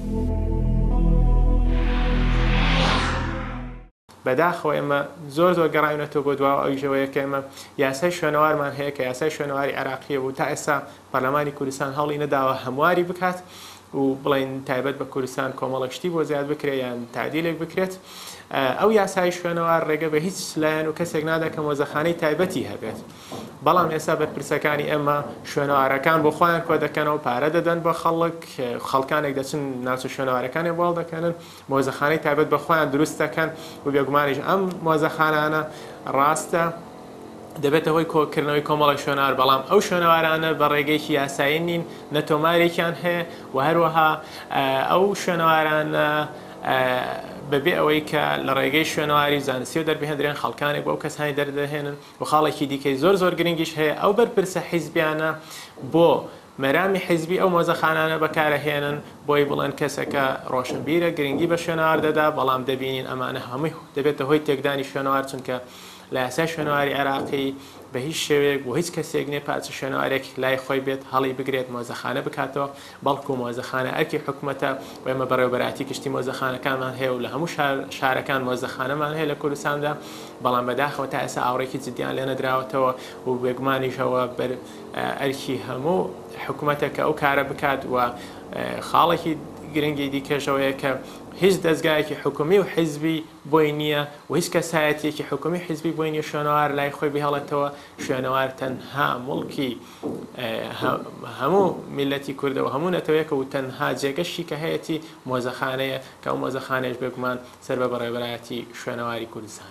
بەداخەوە ئێمە زۆر گەڕاوینەتەوە بۆ دواوە ئەویژەوەیە کە ئێمە یاسای شوێنەوارمان هەیە کە یاسای شوێنەواری عێراقیە بوو تا ئێستا پەرلەمانی کوردستان هەڵی نەداوە هەمواری بکات و بڵین تایبەت بە کوردستان کۆمەڵەشتی بۆ زیاد بکرێت یان تعدیلێک بکرێت ئەو یاسای شوێنەوار ڕێگە بە هیچ لایەن و کەسێک نادا کە مۆزەخانەی تایبەتی هەبێت بەڵام ئێستا بەرپرسەکانی ئێمە شوێنەوارەکان بۆ خۆیان کۆ دەکەنەوە پارە دەدەن بە خەڵکانێک دەچن ناوچە شوێنەوارەکانی بۆڵ دەکەنن مۆزەخانەی تایبەت بە خۆیان دروست دەکەن و بێگومانیش ئەم مۆزەخانانە ڕاستە دەبێتە هۆی کۆکردنەوەی کۆمەڵی شوێنەوار بەڵام ئەو شوێنەوارانە بە ڕێگەیەکی یاسایی نین نەتۆمارێکیان هەیە و هەروەها ئەو شوێنەوارانە بەبێ ئەوەی کە لە ڕێگەی شوێنەواری زانستی و دەربهێنرێن خەڵکانێک بۆ ئەو کەسانی دەردەهێنن و خاڵێکی دیکەی زۆر گرنگیش هەیە ئەو بەرپرسە حیزبیانە بۆ مەرامی حیزبی ئەو مۆزەخانانە بەکارەهێنن بۆی بڵێن کەسەکە ڕۆشنبیرە گرنگی بە شوێنەوار دەدا بەڵام دەبینین ئەمانە هەمووی دەبێتە هۆی تێکدانی شوێنەوار چونکە لە یاسای شوێنەواری عێراقی بە هیچ شێوەیەک بۆ هیچ کەسێک نێ پاچە شوێنەوارێک لای خۆی بێت هەڵی بگرێت مۆزەخانە بکاتەوە بەڵکو مۆزەخانە ئەرکی حکوومەتە و ئێمە بەڕێوەبەراتی کشتی مۆزەخانەکانمان هەیە و لە هەموو شارەکان مۆزەخانەمان هەیە لە کوردستاندا بەڵام بەداخەوە تا ئێستا ئاوڕێکی جدیان لێ نەدراوەتەوە و بێگومانیشەوە بەر ئەرکی هەموو حکوومەتەکە ئەو کارە بکات و خاڵێکی گرنگی دیکەشەوەیە کە هیچ دەستگایەکی حکومی و حیزبی بۆی نییە و هیچ کەسایەتێکی حکومی حیزبی بۆی نیە شوێنەوار لای خۆی بهێڵێتەوە شوێنەوار تەنها مڵکی هەموو میلەتی کوردەوە هەموو نەتەوەیەکە و تەنها جێگەشی کە هەیەی مۆزەخانەیە کە ئەو مۆزەخانەیەش بێگومان سەر بە بەڕێوەبەرایەتی شوێنەواری کوردستان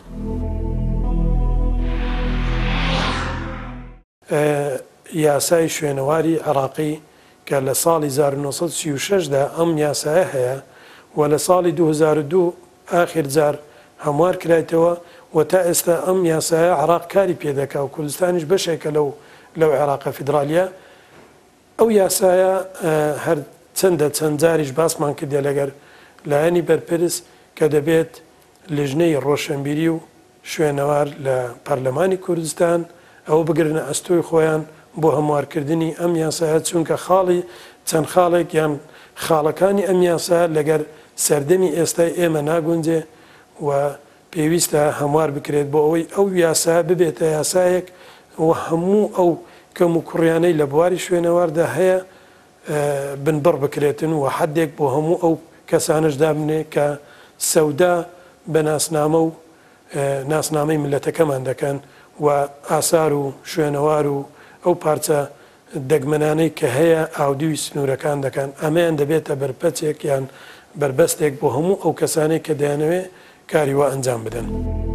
یاسای شوێنەواری عێراقی کە لە ساڵی 1936دا ئەم یاسایە هەیە و لە ساڵی 2002 ئاخر جار هەموار کرایتەوە و تا ئێستا ئەم یاسایە عێراق کاری پێدەکا و کوردستانیش بەشێکە لەو عێراقە فیدرالیە ئەو یاسایە هەر چەند جاریش باسمان کردێ لەگەر لایەنی بەرپرس کە دەبێت لژنەی ڕۆشنبیری و شوێنەوار لە پەرلەمانی کوردستان ئەوە بگرنە ئەستۆی خۆیان بۆ هەموارکردنی ئەم یاسایە چونکە خاڵی چەند خاڵێک یان خاڵەکانی ئەم یاسایە لەگەر سەردەمی ئێستای ئێمە ناگونجێ و پێویستە هەموار بکرێت بۆ ئەوەی ئەو یاسایە ببێتە یاسایەک و هەموو ئەو کەم و کوڕیانەی لە بواری شوێنەواردا هەیە بنبڕ بکرێتن و حدێک بۆ هەموو ئەو کەسانش دابنێ کە سەودا بە ناسنامە و ناسنامەی ملەتەکەمان دەکەن و ئاسار و شوێنەوار و ئەو پارچە دەگمەنانەی کە هەیە ئاودیوی سنوورەکان دەکەن ئەمەیان دەبێتە بەرپەچێک یان بربەستێک بۆ هەموو ئەو کەسانێک کە دەیانەوێ کاری وا ئەنجام بدەن.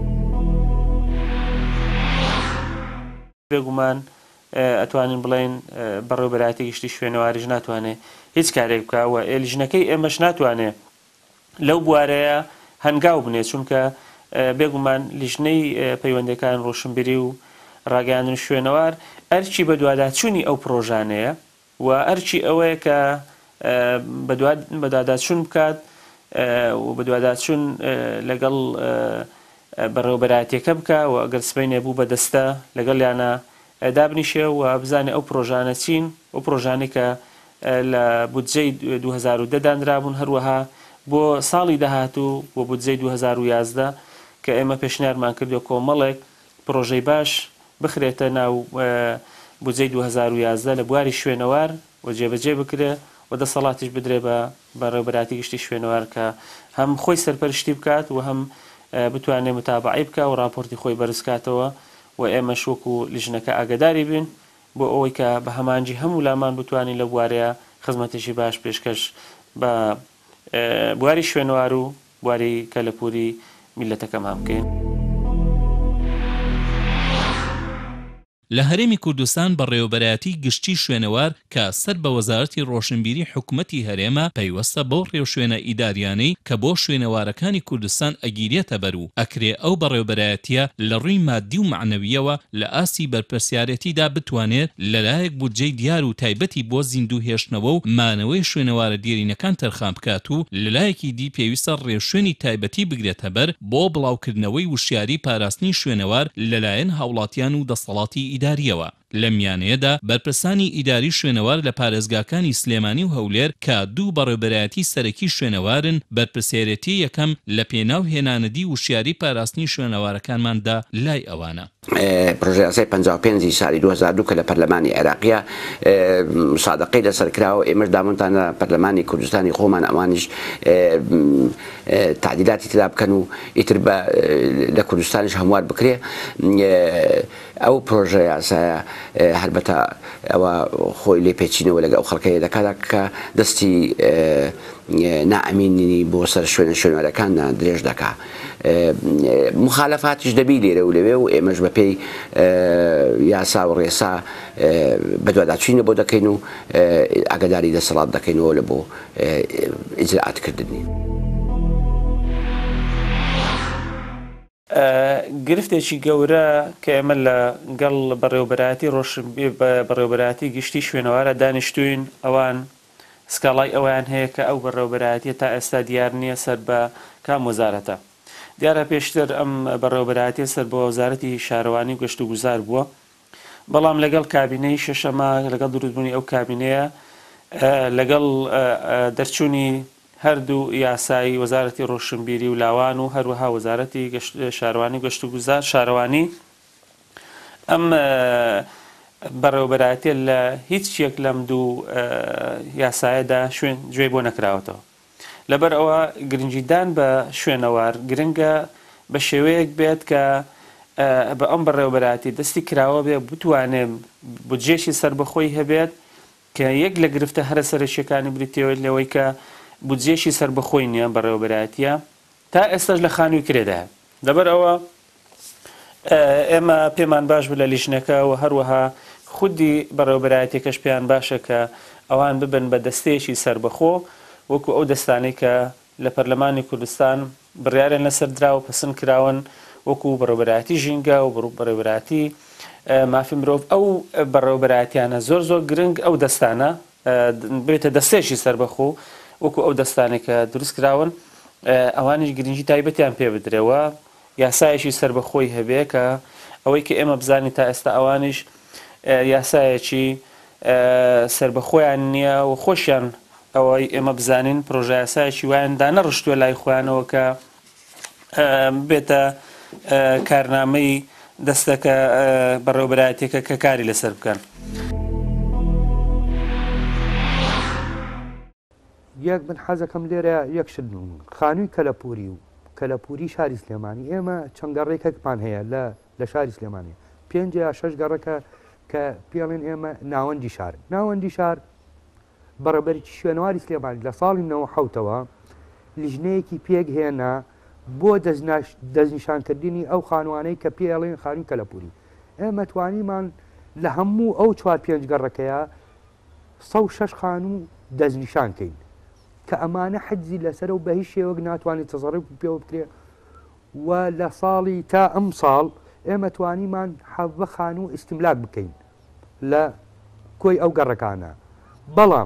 بێگومان ئەتوانین بڵێن بەڕێوەبەرایەتی گشتی شوێنەواریش ناتوانێت هیچ کارێک بکە و لیژنەکەی ئێمەش ناتوانێت لەو بوارەیە هەنگاو بنێت چونکە بێگومان لیژنەی پەیوەندەکان ڕۆشنبیری و ڕاگەیاندن شوێنەوار ئەرچی بە دوواداچوونی ئەو پرۆژانەیە و ئەرچی ئەوەیە کە بەدواداچوون بکات و بەدواداچوون لەگەڵ بەڕێوەبەرایەتیەکە بکە و ئەگەر سبەی نەبوو بەدەستە لەگەڵیانە دابنیشێ و بزانێ ئەو پرۆژانە چین ئەو پرۆژانی کە لە بودجەی 2010 دانرابوون هەروەها بۆ ساڵی داهاتوو بۆ بودجەی 2011 کە ئێمە پێشنیارمان کردو کۆمەڵێک پرۆژەی باش بخرێتە ناو بودجەی 2011 لە بواری شوێنەوار و جێبەجێ بکرێ و دەسەڵاتیش بدرێ بە بەڕێوەبەراتی گشتی شوێنەوار کە هەم خۆی سەرپەرشتی بکات و هەم بتوانێت متابعی بکە و راپۆرتی خۆی بەرزکاتەوە و ئێمە شوەکو لیژنەکە ئاگداری بین بۆ ئەوەی کە بە هەمانجی هەموو لامان بتوانین لە بوارەیە خزمەتێکی باش پێشکەش بە بواری شوێنەوار و بواری کەلەپوری میلەتەکەمان بکەین. لە هەرێمی کوردستان بەڕێوەبەرایەتی گشتی شوێنەوار کە سەر بە وەزارەتی ڕۆشنبیری حکوومەتی هەرێمە پەیوەستە بەو ڕێوشوێنە ئیداریانەی کە بۆ شوێنەوارەکانی کوردستان ئەگیرێتە بەر و ئەکرێ ئەو بەڕێوەبەرایەتیە لە ڕووی مادی و معنەویەوە لە ئاسی بەرپرسیارەتیدا بتوانێت لەلایەک بودجەی دیار و تایبەتی بۆ زیندوو هێشتنەوە و مانەوەی شوێنەوارە دیێرینەکان تەرخان بکات و لەلایەکی دی پێویستە ڕێوشوێنی تایبەتی بگرێتە بەر بۆ بڵاوکردنەوەی وشیاری پاراستنی شوێنەوار لەلایەن هاوڵاتیان و دەسەڵاتی ئیداریەوە. لە میانەیەدا بەرپرسانی ئیداری شوێنەوار لە پارێزگاکانی سلێمانی و هەولێر کە دوو بەڕێوەبەرایەتی سەرەکی شوێنەوارن بەرپرسێرەتی یەکەم لە پێناو هێنانەدی وشیاری پاراستنی شوێنەوارەکانماندا لای ئەوانە. پروژه یاسای 55 ساڵی 2002 کە لە پەرلەمانی عێراقیە مسادقەی لەسەرکراوە ئێمەش دامونتانە پەرلەمانی کوردستانی خۆمان ئەوانیش تعدیلاتی تدا بکەن و ئیتر لە کوردستانیش هەموار بکرێ. ئەو پرۆژە یاسایە هەربەتە ئەوە خۆی لێ پێچینەوە لەگە ئەو خەڵکەیە دەکات کە دەستی نائەمینی بۆ سەر شوێنەوەرەکاندا درێژ دەکات. مخالەفاتیش دەبی لێرە و لەوێ و ئێمەش بەپێی یاسا و ڕێسا بەدواداچوینە بۆ دەکەین و ئاگاداری دەسەڵات دەکەینەوە لە بۆ ئیجرائاتکردنی. گرفتێکی گەورە کە ئێمە لە گەڵ بەڕێوەبەرایەتی بەڕێوەبەرایەتی گشتی شوێنەوارە دانیشتوین ئەوان سکاڵای ئەویان هەیە کە ئەو بەڕێوەبەرایەتیە تا ئێستا دیار نییە سەر بە کام وەزارەتە. دیارە پێشتر ئەم بەڕێوەبەرایەتی سەر بۆ وەزارەتی شارەوانی گەشت و گوزار بووە، بەڵام لەگەڵ کابینەی شەشەمە لەگەڵ دروستبوونی ئەو کابینەیە لەگەڵ دەرچوونی هەردوو یاسایی وەزارەتی ڕۆشنبیری و لاوان و هەروەها وەزارەتی شارەوانی گەشت و گوزار شارەوانی ئەم بەڕێوەبەرایەتیە لە هیچ شتێک لەم دوو یاسایەدا شوێن گوێ بۆ نەکراوەتەوە. لەبەر ئەوە گرنگیدان بە شوێنەوار گرنگە بە شێوەیەک بێت کە بە ئەم بەڕێوەبەرایەتی دەستی کراوە بێ بتوانێت بودجێشی سەربەخۆی هەبێت کە یەک لە گرفتە هەرە سەرەکیەکانی بریتەوە لەوەی کە بودجێشی سەربەخۆی نییە بەڕێوەبەرایەتیە تا ئێستاش لە خانووی کرێدایە. لەبەر ئەوە ئێمە پێمان باش بوو لە لیژنەکە و هەروەها خودی بەڕێوەبەرایەتێکەش پێیان باشە کە ئەوان ببن بە دەستەیەکی سەربەخۆ وەکو ئەو دەستانەی کە لە پەرلەمانی کوردستان بڕیارێن لەسەر دراوە پەسەند کراون وەکو بەڕێوەبەرایەتی ژینگە و بەڕێوەبەرایەتی مافی مرۆڤ. ئەو بەڕێوەبەرایەتیانە زۆر گرنگ ئەو دەستانە بێتە دەستێکی سەربەخۆ وەکو ئەو دەستانێک کە دروست کراون ئەوانیش گرنگی تایبەتیان پێ بدرێەوە یاسایەکی سەربەخۆی هەبێ کە ئەوەی کە ئێمە بزانین تا ئێستا ئەوانیش یاسایەکی سەربەخۆیان نییە و خۆشیان ئەوەی ئێمە بزانین پرۆژە یاسایەکی وایاندا نەڕشتووە لای خۆیانەوە کە بێتە کارنامەی دەستەکە بەڕێوەبەرایەتێکە کە کاری لەسەر بکەن. یەک من حەزەکەم لێرە یەکشت خانووی کەلەپوری و کەلەپوری شاری سلێمانی ئێمە چەند گەڕێکێکمان هەیە لە شاری سلێمانی 5 یا 6 گەڕەکە کە پێڵێن ئێمە ناوەندی شار ناوەندی شار بەڕێبەری شوێنەواری سلێمانی لە ساڵی 1970ەوە لیژنەیەکی پێک هێنا بۆ دەستنیشانکردنی ئەو خانوانەی کە پێڵێن خانووی کەلەپوری. ئێمە توانیمان لە هەموو ئەو 4-5 گەڕەکەیە 106 خانوو دەستنیشانکەین کە ئەمانە حەجزی لەسەر و بە هیچ شێوەک ناتوانێت تەزەڕف پێوە بکرێ و لە ساڵی تا ئەم ساڵ ئێمە توانیمان 7 خانوو ئیستیملاک بکەین لە کۆی ئەو گەڕەکانە. بەڵام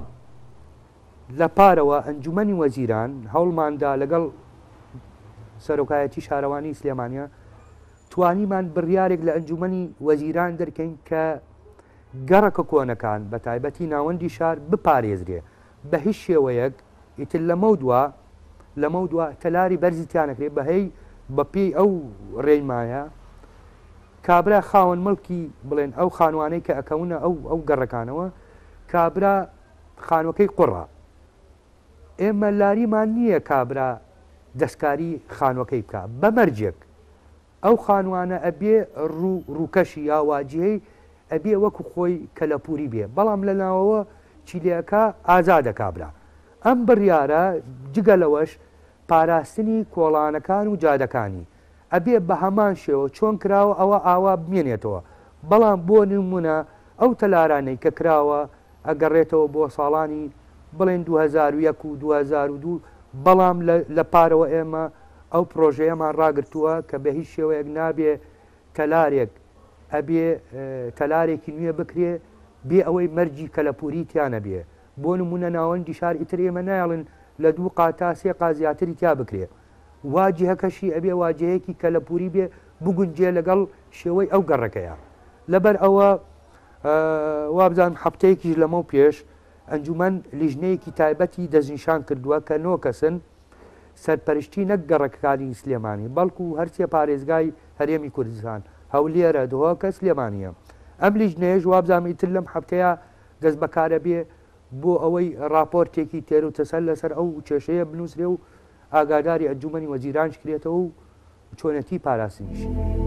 لە پارەوە ئەنجومەنی وەزیران هەوڵماندا لەگەڵ سەرۆکایەتی شارەوانی سلێمانیە توانیمان بڕیارێک لە ئەنجومەنی وەزیران دەرکەین کە گەڕەکە کۆنەکان بە تایبەتی ناوەندی شار بپارێزرێ بە هیچ شێوەیەک ئیتر لەمە دووە تەلاری بەرزیتیانەکرێت بەهەی بەپێی ئەو ڕێیمایە کابرا خاوەن مڵکی بڵێن ئەو خانوانەی کە ئەکەونە ئەو گەڕەکانەوە کابرا خانوەکەی قوڕە. ئێمە لاریمان نییە کابرا دەستکاری خانوەکەی بکە بەمەرجێک ئەو خانوانە ئەبێ ڕووکەشی یا واجهەی ئەبێ وەکو خۆی کەلەپوری بێ، بەڵام لە ناوەوە چیلەکە ئازادە کابرا. ئەم بڕیارە جگەلەوەش پاراستنی کۆڵانەکان و جادەکانی ئەبێ بە هەمان شێوە چۆن کراوە ئەوە ئاوا بمێنێتەوە. بەڵام بۆ نمونە ئەو تەلارانەی کە کراوە ئەگەڕێتەوە بۆ ساڵانی بڵێن 2001 و 2002 بەڵام لە پارەوە ئێمە ئەو پرۆژەیەمان ڕاگرتووە کە بە هیچ شێوەیەک نابێ تەلارێک ئەبێ تەلارێکی نوێ بکرێ بێ ئەوەی مەرجی کەلەپوری تیانە بێ. بۆ نمونە ناوەندی شار ئیتر ئێمە نایڵن لە 2 قاتا 3 قازیاتری تیا بکرێ، واجهەکەشی ئەبێ واجهەیەکی کەلەپوری بێ بگونجێ لەگەڵ شێوەی ئەو گەڕەکەیە. لەبەر ئەوە وابزانم هەفتەیەکیش لەمە پێش ئەنجومەن لیژنەیەکی تایبەتی دەستنیشان کردووە کە نۆکەسن سەرپەرشتی نەک گەڕەکەکانی سلێمانی بەڵکو هەرچیە پارێزگای هەرێمی کوردستان هەولێرە دهۆکە سلێمانیە ئەم لیژنەیەش وابزانم تر لەم هەفتەیە دەست بەکارە بێ بۆ ئەوەی راپۆرتێکی تێر و تەسەر لەسەر ئەو کێشەیە بنووسرێ و ئاگاداری ئەنجومەنی وەزیرانش کرێتەوە و چۆنەتی پاراسنیش.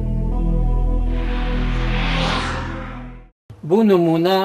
بۆ نمونە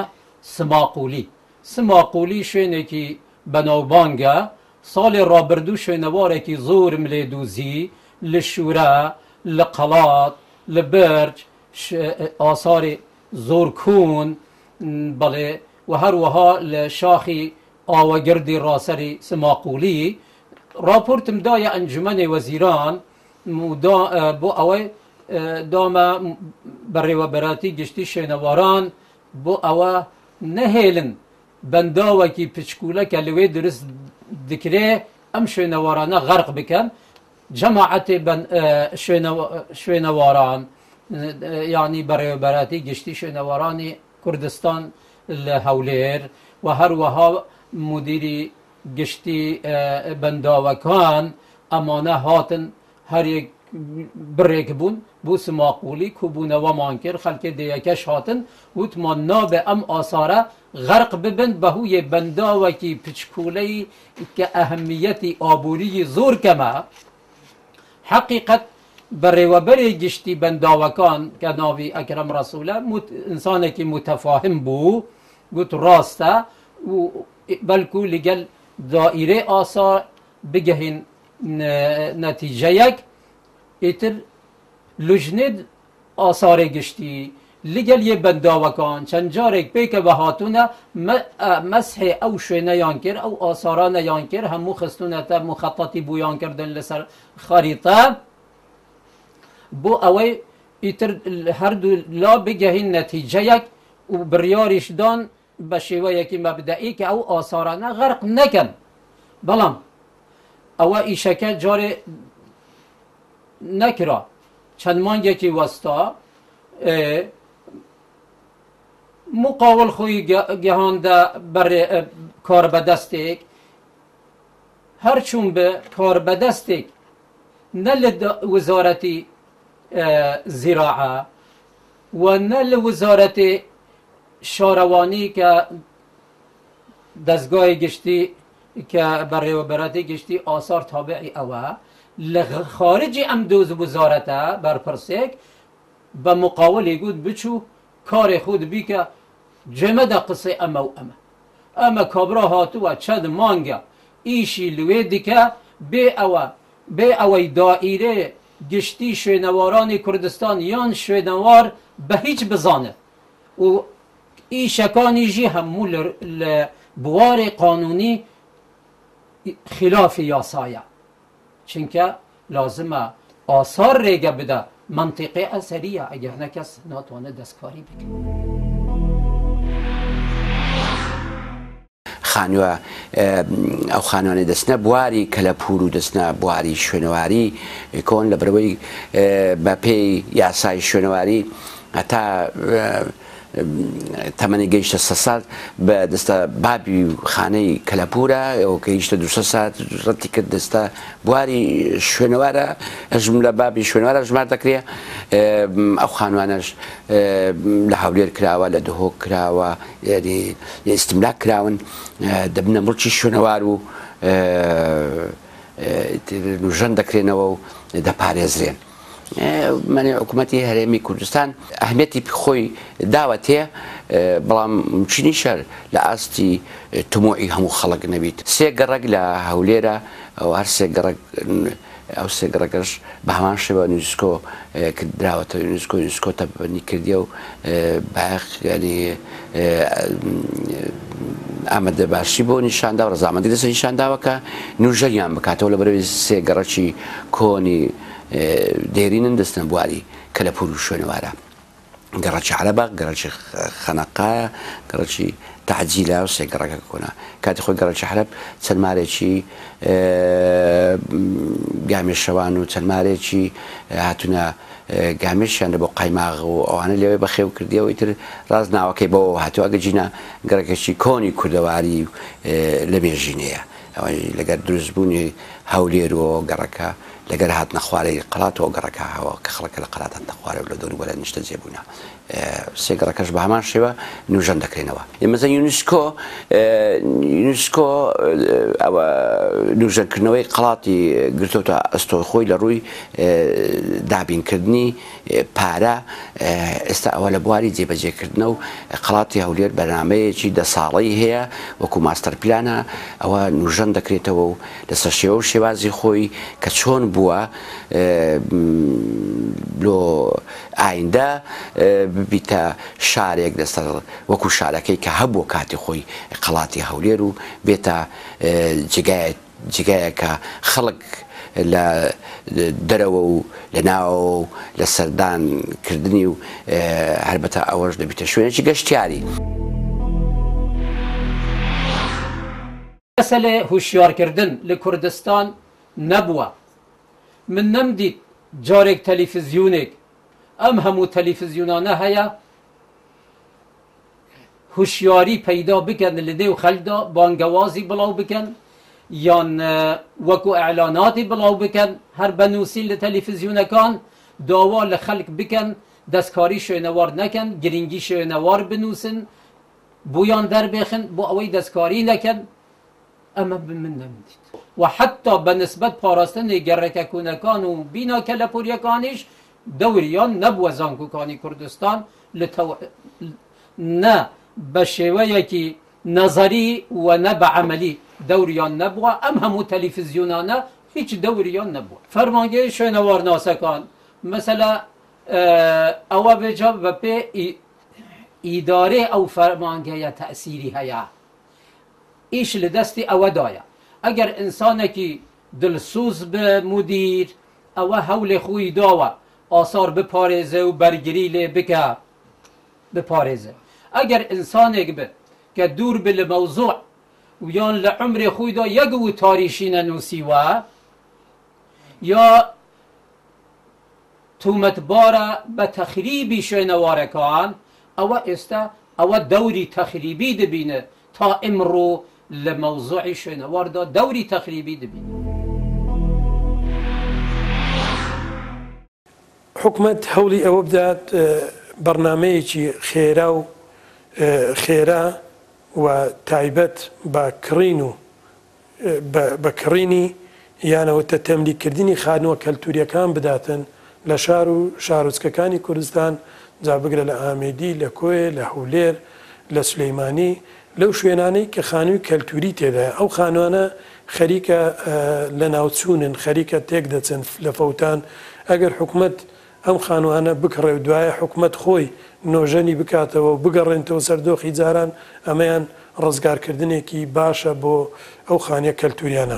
سماقولی شوێنێکی بەناوبانگە ساڵی ڕابردوو شوێنەوارێکی زۆرم لێ دووزی لە شورە لە قەڵات لە بەرج ئاساری زۆر کوون بەڵێ و هەروەها لە شاخی ئاوەگردی ڕاسەری سماقولی راپۆرتم دایە ئەنجومەنی وەزیران بۆ ئەوەی دامە بەڕێوەبەراتی گشتی شوێنەواران بۆ ئەوە نەهێلن بەنداوەکی پچکولەکە لەوێ دروست دکرێ ئەم شوێنەوارانە غەرق بکەن جەماعەتێ شوێنەواران یعنی بەڕێوەبەراتی گشتی شوێنەوارانی کوردستان لە هەولێر و هەروەها مدیری گشتی بەنداوەکان ئەمانە هاتن هەرێک بڕێک بوون بۆ سماقولی کوبوونەوەمان کرد خەڵکێ دەیەکەش هاتن وتمان نابێ ئەم ئاسارە غەرق ببن بەهویە بەنداوەکی پچکولەی کە ئەهەمیەتی ئابووری زۆر کەمە حەقیقەت بەڕێوەبەری گشتی بەنداوەکان کە ناوی ئەکرەم ڕەسوولە ئینسانێکی متەفاهم بوو گوت ڕاستە و بەلکو لەگەل دائیرێ ئاسار بگەهین نەتیجەیەک ئیتر لوژنێ ئاسارێ گشتی لەگەل یە بەنداوەکان چەند جارێک پێکە بە هاتوونە مەسحێ ئەو شوێنەیان کرد ئەو ئاسارانەیان کرد هەموو خستونەتە مخەتەتی بوویان کردن لەسەر خەریتە بۆ ئەوەی ئیتر هەردوو لا بگەهین نەتیجەیەک و بڕیاریشدان بە شێوەیەکی مەبدەئی کە ئەو ئاسارانە غەرق نەکەن بەڵام ئەوە ئیشەکە جارێ نەکرا چەند مانگێکی وەستا مقاول خۆی گەهاندە کار بەدەستێک هەرچوون بە کار بەدەستێک نە لە وزارەتی زیراعە و نە لە وزارەتی شارەوانی کە دەستگای گشتی کە بەڕێوەبەراتی گشتی ئاسار تابعی ئەوە لە خارجی ئەم دۆز وزارەتە بەرپرسێک بە مقاولی گوت بچوو کارێ خود بیکە جێمەدە قسەی ئەمە و ئەمە کابرا هاتووە چەند مانگە ئیشی لێ دیکە بێ ئەوەی دائیرێ گشتی شوێنەوارانی کوردستان یان شوێنەوار بە هیچ بزانێت و ئیشەکانیژی هەموو لە بواری قانونی خلافی یاسایە چونکە لازمە ئاسار ڕێگە بدە منطقی ئەسەریە ئەگەر نەکەس ناتوانێت دەستکاری بکە. خانووە ئەو خانوانێ دەستنە بواری کەلەپور و دەستنە بواری شوێنەواری کۆن لە بەرەوەی بە پێی یاسای شوێنەواری هەتا تەمەنی گەیشتە 100 سال بە دەستە بابی خانەی کەلەپورە ئەو کە هیچتە 200 سات ڕەتی کرد دەستە بواری شوێنەوارە ئەژم لە بابی شوێنەوارە ژمار دەکرێ ئەو خانوانەش لە هەولێر کراوە لە دهۆک کراوە ئیستیملاک کراون دەبنە مڵکی شوێنەوار و ژەن دەکرێنەوە و دەپارێزرێن. منی حکوومەتی هەرێمی کوردستان ئەهمیەتی خۆی داوەتێ بەڵام چینی شەر لە ئاستی تمۆی هەموو خەڵک نەبیت. 3 گەڕک لە هەولێرە ئەو هەر 3 گەڕک ئەو 3 گەڕەکەش بە هەمان شێوە یونسکۆ کردراوەتە یونسکۆ تەبەنی کردیە و باخنی ئامادە باشی بۆ نیشاندا و ڕزامەندی دەسە نیشانداوە کە نوژەریان بکاتەوە لە بەرەوەی 3 گەڕەکی کۆنی دێرینن دەستنە بواری کەلەپور و شوێنەوارە گەڕەکی عەرەبە گەڕەکی خەنەقایە گەڕەکی تەعجیلە و 3 گەڕەکە کۆنا کاتی خۆی گەڕەکی عەرەب چەند مارێکی گامیشەوان و چەند مارێکی هاتوونە گامیشیان لە بۆ قایماغ و ئەوانە لەوێ بەخێو کردیەوە ئیتر ڕاز ناوەکەی بەوە هاتووە گەجینە گەڕێکەشی کۆنی کوردەواری لە مێژینەیە ئەوەی لەگەر دروستبوونی هەولێر و گەڕەکە لەگەر هاتنە خوارەی قەڵاتەوە گەڕەکە هەوە کە خەڵکە لە قەڵات هاتنە خوارە و لە دەور وەلە نیشتە جێبوونە سێ گەڕەکەش بە هەمان شێوە نوژەن دەکرێنەوە ئێمەزە یونسکۆ ئەوە نوژەنکردنەوەی قەڵاتی گرتوتە ئەستۆی خۆی لە ڕووی دابینکردنی پارە ئێستا ئەوە لە بواری جێبەجێکردنە و قەڵاتی هەولێر بەرنامەیەکی 10 ساڵەی هەیە وەکو ماستەر پلانە ئەوە نوژەن دەکرێتەوە و لەسەر شێوە و شێوازی خۆی کە چۆن بووە لۆ ئایندە ببیتە شارێک لەسەر وەکو شارەکەی کە هەبووە کاتی خۆی قەڵاتی هەولێر و بێتە جگایەکە خەڵک لە دەرەوە و لە ناوە و لە سەردانکردنی و هەربەتە ئەوەش دەبیتە شوێنێکی گەشتیاری. مەسەلە هوشیارکردن لە کوردستان نەبووە. من نەمدیت جارێک تەلیڤیزیۆنێک ئەم هەموو تەلیڤیزیۆنانە هەیە هوشیاری پەیدا بکەن لە دێو خەلکدا بانگەوازی بڵاو بکەن یان وەکو ئەعلاناتی بڵاو بکەن هەر بەنووسین لە تەلیڤیزیۆنەکان داوا لە خەلک بکەن دەستکاری شوێنەوار نەکەن گرنگی شوێنەوار بنووسن بۆیان دەربێخن بۆ ئەوەی دەستکاری نەکەن ئەمە من نەمدیت و حتا بەنسبەت پاراستنی گەڕێکە کوونەکان و بینا کەلەپوریەکانیش دەوریان نەبووە زانکۆکانی کوردستان نە بە شێوەیەکی نەزەری و نە بە عەمەلی دەوریان نەبووە ئەم هەموو تەلیڤیزیۆنانە هیچ دەوریان نەبووە. فەرمانگەی شوێنەوارناسەکان مەسەلا ئەوە بێجا بە پێ ئیدارێ ئەو فەرمانگەیە تەئسیری هەیە ئیش لە دەستی ئەوەدایە ئەگەر ئینسانێکی دڵسوز بە مودیر ئەوە هەولێ خۆی داوە ئاسار بپارێزە و بەرگری لێ بکە بپارێزە ئەگەر ئینسانێک بێ کە دوور بە لە مەوزوع و یان لە عمرێ خۆیدا یەک و تاریشی نەنووسیوە یا تومەتبارە بە تەخریبی شوێنەوارەکان ئەوە ئێستا ئەوە دەوری تەخریبی دەبینە تا ئیمڕۆ لە مەوزوعی شوێنەواردا دەوری تەخریبی دەبینە. حکومەت هەوڵی ئەوە بدات بەرنامەیەکی خێرا و خێرا و تایبەت بە کڕین و بەکڕینی یانەوەتە تەملیکردنی خانووە کەلتوریەکان بداتن لە شار و شارۆچکەکانی کوردستان جا بگرە لە ئامێدی لە کۆیە لە هەولێر لە سلەیمانی لەو شوێنانەی کە خانووی کەلتوری تێدایە ئەو خانوانە خەریکە لە ناوچوونن خەریکە تێک دەچن لە فەوتان ئەگەر حکومەت ئەم خانوانە بکڕێ و دوایە حکومەت خۆی نۆژەنی بکاتەوە و بگەڕێنەوە سەردۆخی جاران ئەمەیان ڕزگارکردنێکی باشە بۆ ئەو خانیە کەلتوریانە.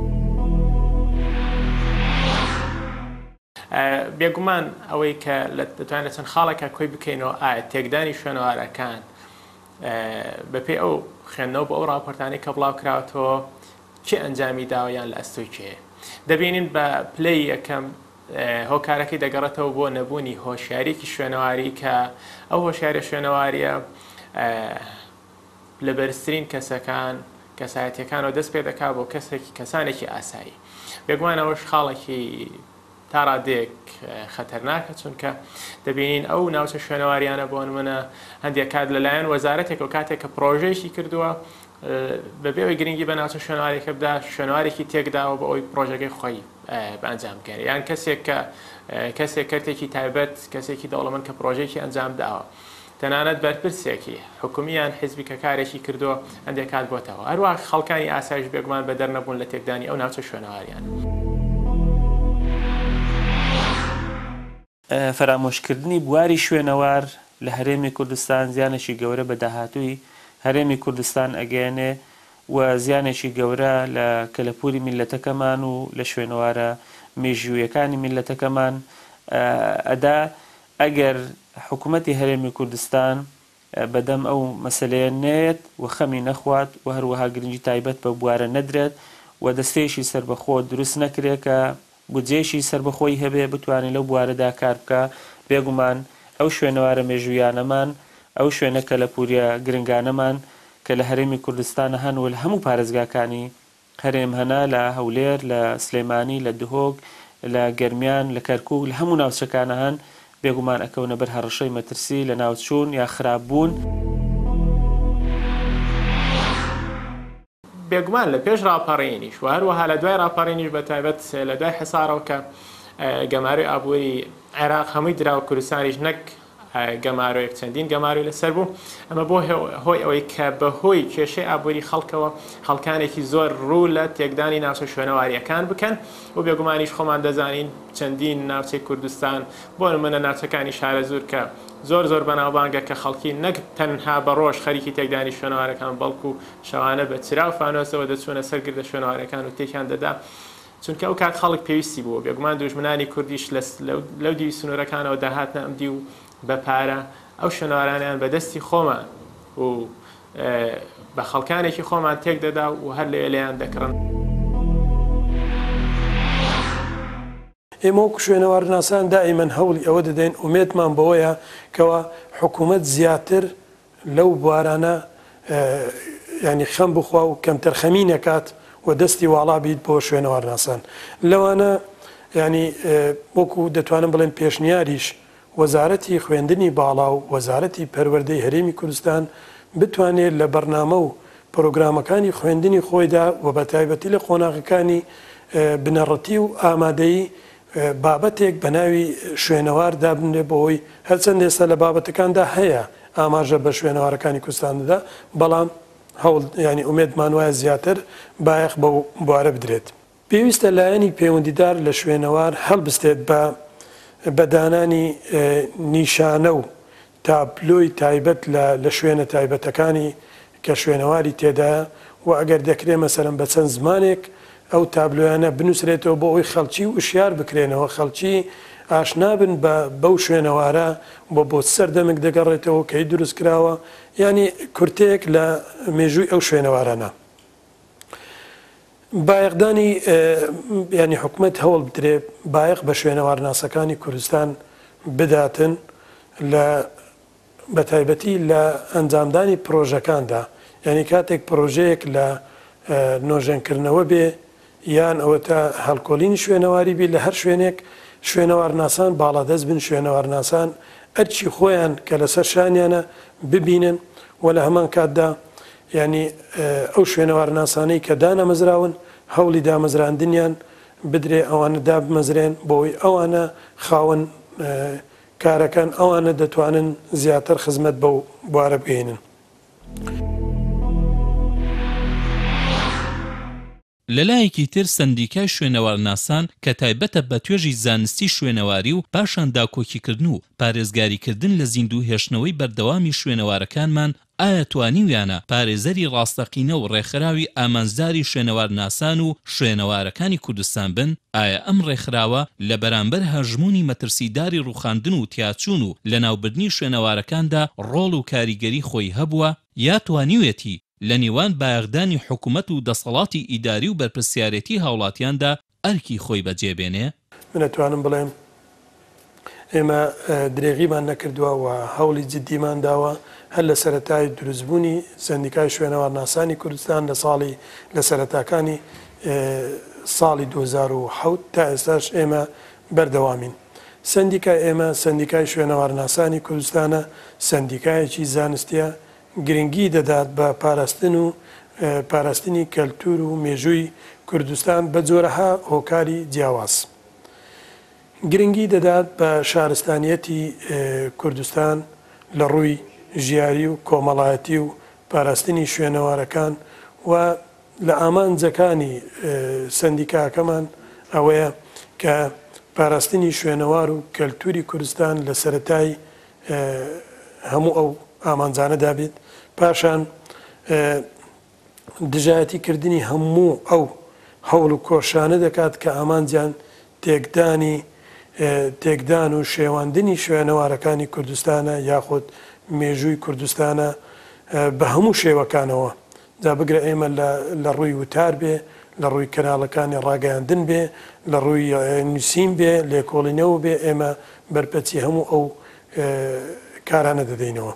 بێگومان ئەوەی کە دەتوانێت چەند خاڵێکە کۆی بکەینەوە ئایا تێکدانی شوێنەوارەکان بەپێی ئەو خوێندنەوە بە ئەو ڕاپۆرتانەی کە بڵاو کراوەتەوە چه ئەنجامی داوایان لە ئەستۆی چێ دەبینین بە پلەی یەکەم هۆکارەکەی دەگەڕێتەوە بۆ نەبوونی هۆشیارێکی شوێنەواری کە ئەو هۆشیارە شوێنەواریە لە بەرزترین کەسەکان کەسایەتیەکانەوە دەست پێ دەکات بۆ کەسانێکی ئاسایی بێگومان ئەوەش خاڵێکی تا ڕادێک خەتەرناکە چونکە دەبینین ئەو ناوچە شوێنەواریانە بۆ نمونە هەندێک کات لەلایەن وەزارەتێک و کاتێک کە پرۆژەیەکی کردووە بەبێەوەی گرنگی بە ناوچە شوێنوارێکە بدا شوێنوارێکی تێکداوە بە ئەوی پرۆژەکەی خۆی بەئەنجام بکەێت یان کەسێک کەرتێکی تایبەت کەسێکی دەوڵەمەند کە پرۆژێکی ئەنجام داوە تەنانەت بەرپرسێکی حکومیان حیزبی کە کارێکی کردووە هەندێک کات بۆتەوە هەروە خەڵکانی ئاسایش بێگومان بە دەرنەبوون لە تێکدانی ئەو ناوچە شوێنەواریان. فرامۆشکردنی بواری شوێنەوار لە هەرێمی کوردستان زیانێکی گەورە بە داهاتووی هەرێمی کوردستان ئەگەیەنێ و زیانێکی گەورە لە کەلەپوری میلەتەکەمان و لە شوێنەوارە مێژوویەکانی میلەتەکەمان ئەدا ئەگەر حکوومەتی هەرێمی کوردستان بەدەم ئەو مەسەلەیە نێت و خەمی نەخوات و هەروەها گرنگی تایبەت بە بوارە نەدرێت و دەستێشی سربەخۆ دروست نەکرێت کە بودجێشی سربەخۆی هەبێ بتوانێت لەو بوارەدا کار بکە بێگومان ئەو شوێنەوارە مێژویانەمان ئەو شوێنە کە لە پوریە گرنگانەمان کە لە هەرێمی کوردستانە هەن و لە هەموو پارێزگاکانی هەرێم هەنا لە هەولێر لە سلێمانی لە دهۆک لە گەرمیان لە کەرکووک لە هەموو ناوچەکانە هەن بێگومان ئەکەونە بەر هەڕەشەی مەترسی لە ناوچوون یا خراپبوون. بێگومان لە پێش ڕاپەڕێنیش و هەروەها لە دوای ڕاپەڕێنیش بە تایبەت لە دوای حسارەوە کە گەماروی ئابووری عێراق هەمووی دراوە کوردستانیش نەک گەمارۆیەک چەندین گەماروی لەسەر بوو ئەمە بۆ هۆی ئەوەی کە بەهۆی کێشەی ئابووری خەڵکەوە خەڵکانێکی زۆر ڕوو لە تێکدانی ناوچە شوێنەواریەکان بکەن و بێگومانیش خۆمان دەزانین چەندین ناوچەی کوردستان بۆ نمونە ناوچەکانی شارە زۆر کە زۆر بەناوبانگە کە خەڵکی نەک تەنها بە ڕۆژ خەریکی تێکدانی شوێنەوارەکان بەڵکو شەوانە بە چرا و فانۆسەوە دەچوونە سەرگردە شوێنەوارەکان و تێکیان دەدا چونکە ئەو کات خەڵک پێویستی بووە بێگومان دوژمنانی کوردیش لەو دیوی سنوورەکانەوە داهاتنە ئەمدی و بە پارە ئەو شوێنەوارانیان بەدەستی خۆمان و بە خەڵکانێکی خۆمان تێک دەدا و هەر لێیان دەکڕن. ئێمە وەکو شوێنەوارناسان دائیمەن هەوڵی ئەوە دەدەین ئومێدمان بەوەیە کەەوە حکوومەت زیاتر لەو بوارانە ینی خەم بخوا و کەمتر خەمی نەکات و دەستی واڵا بیت بۆ شوێنەوارناسان لەوانە ینی وەکو دەتوانم بڵێن پێشنیاریش وەزارەتی خوێندنی باڵا و وەزارەتی پەروەردەی هەرێمی کوردستان بتوانێت لە بەرنامە و پرۆگرامەکانی خوێندنی خۆیدا و بە تایبەتی لە قۆناغەکانی بنەڕەتی و ئامادەیی بابەتێک بە ناوی شوێنەوار دابنێ بۆەوەی هەرچەند ئێستا لە بابەتەکاندا هەیە ئاماژە بە شوێنەوارەکانی کوردستاندا بەڵام هەوڵ ینی ئومێدمان وایە زیاتر بایەخ بە بوارە بدرێت. پێویستە لایەنی پەیوەندیدار لە شوێنەوار هەڵبستێت بە بەدانانی نیشانە و تابلۆی تایبەت لە شوێنە تایبەتەکانی کە شوێنەواری تێدایە و ئەگەر دەکرێت مەسەرەن بە چەند زمانێک ئەو تابلۆیانە بنووسرێتەوە بۆ ئەوی خەڵکی و وشیار بکرێنەوە خەڵکی ئاشنابن بەو شوێنەوارە بۆ سەردەمێک دەگەڕێتەوە کەی دروست کراوە ینی کورتەیەک لە مێژووی ئەو شوێنەوارانە. بایەقدانی ینی حکوومەت هەوڵ بدرێ بایەق بە شوێنەوارناسەکانی کوردستان بداتن لە بەتایبەتی لە ئەنجامدانی پرۆژەکاندا ینی کاتێک پرۆژەیەک لە نۆژەنکردنەوە بێ یان ئەوە تا هەڵکۆلینی شوێنەواری بی لە هەر شوێنێک شوێنەوارناسان باڵادەست بن شوێنەوارناسان ئەرچی خۆیان کە لەسەر شانیانە ببینن و لە هەمان کاتدا ینی ئەو شوێنەوارناسانەی کە دانەمەزراون هەوڵی دامەزراندنیان بدرێ ئەوانە دابمەزرێن بۆی ئەوانە خاوەن کارەکان ئەوانە دەتوانن زیاتر خزمەت بەو بوارە بگەینن. لەلایەکی تر سندیکای شوێنەوارناسان کە تایبەتە بە توێژی زانستی شوێنەواری و پاشان داکۆکیکردن و پارێزگاریکردن لە زیندوو هێشتنەوەی بەردەوامی شوێنەوارەکانمان ئایا توانیویانە پارێزەری ڕاستەقینە و ڕێکخراوی ئامانزداری شوێنەوارناسان و شوێنەوارەکانی کوردستان بن؟ ئایا ئەم ڕێکخراوە لە بەرامبەر هەژمونی مەترسیداری ڕوخاندن و تیاچوون و لە ناوبردنی شوێنەوارەکاندا ڕۆڵ و کاریگەری خۆی هەبووە یا توانیوێتی لە نێوان بایەقدانی حکوومەت و دەسەڵاتی ئیداری و بەرپرسیارەتی هاوڵاتیاندا ئەرکی خۆی بەجێبێنێ؟ من ئەتوانم بڵێم ئێمە درێغیمان نەکردووە و هەوڵی جددیمان داوە هەر لە سەرەتای دروستبوونی سندیکای شوێنەوارناسانی کوردستان لە سەرەتاکانی ساڵی 2007 تا ئێستاش ئێمە بەردەوامین. سندیکای ئێمە سندیکای شوێنەوارناسانی کوردستانە سندیکایەکی زانستیە گرنگی دەدات بە پاراستن و پاراستنی کەلتور و مێژووی کوردستان بە جۆرەها هۆکاری جیاواز. گرنگی دەدات بە شارستانیەتی کوردستان لە ڕووی ژیاری و کۆمەڵایەتی و پاراستنی شوێنەوارەکان و لە ئامانجەکانی سندیکاکەمان ئەوەیە کە پاراستنی شوێنەوار و کەلتوری کوردستان لە سەرەتای هەموو ئەو ئامانجانەدا بێت پاشان دژایەتیکردنی هەموو ئەو هەوڵ و کۆشانە دەکات کە ئامانجیان تێکدان و شێواندنی شوێنەوارەکانی کوردستانە یاخود مێژووی کوردستانە بە هەموو شێوەکانەوە جا بگرە ئێمە لە ڕووی وتار بێ لە ڕووی کەناڵەکانی ڕاگەاندن بێ لە ڕووی نووسین بێ لێکۆڵینەوە بێ ئێمە بەرپەچی هەموو ئەو کارانە دەدەینەوە.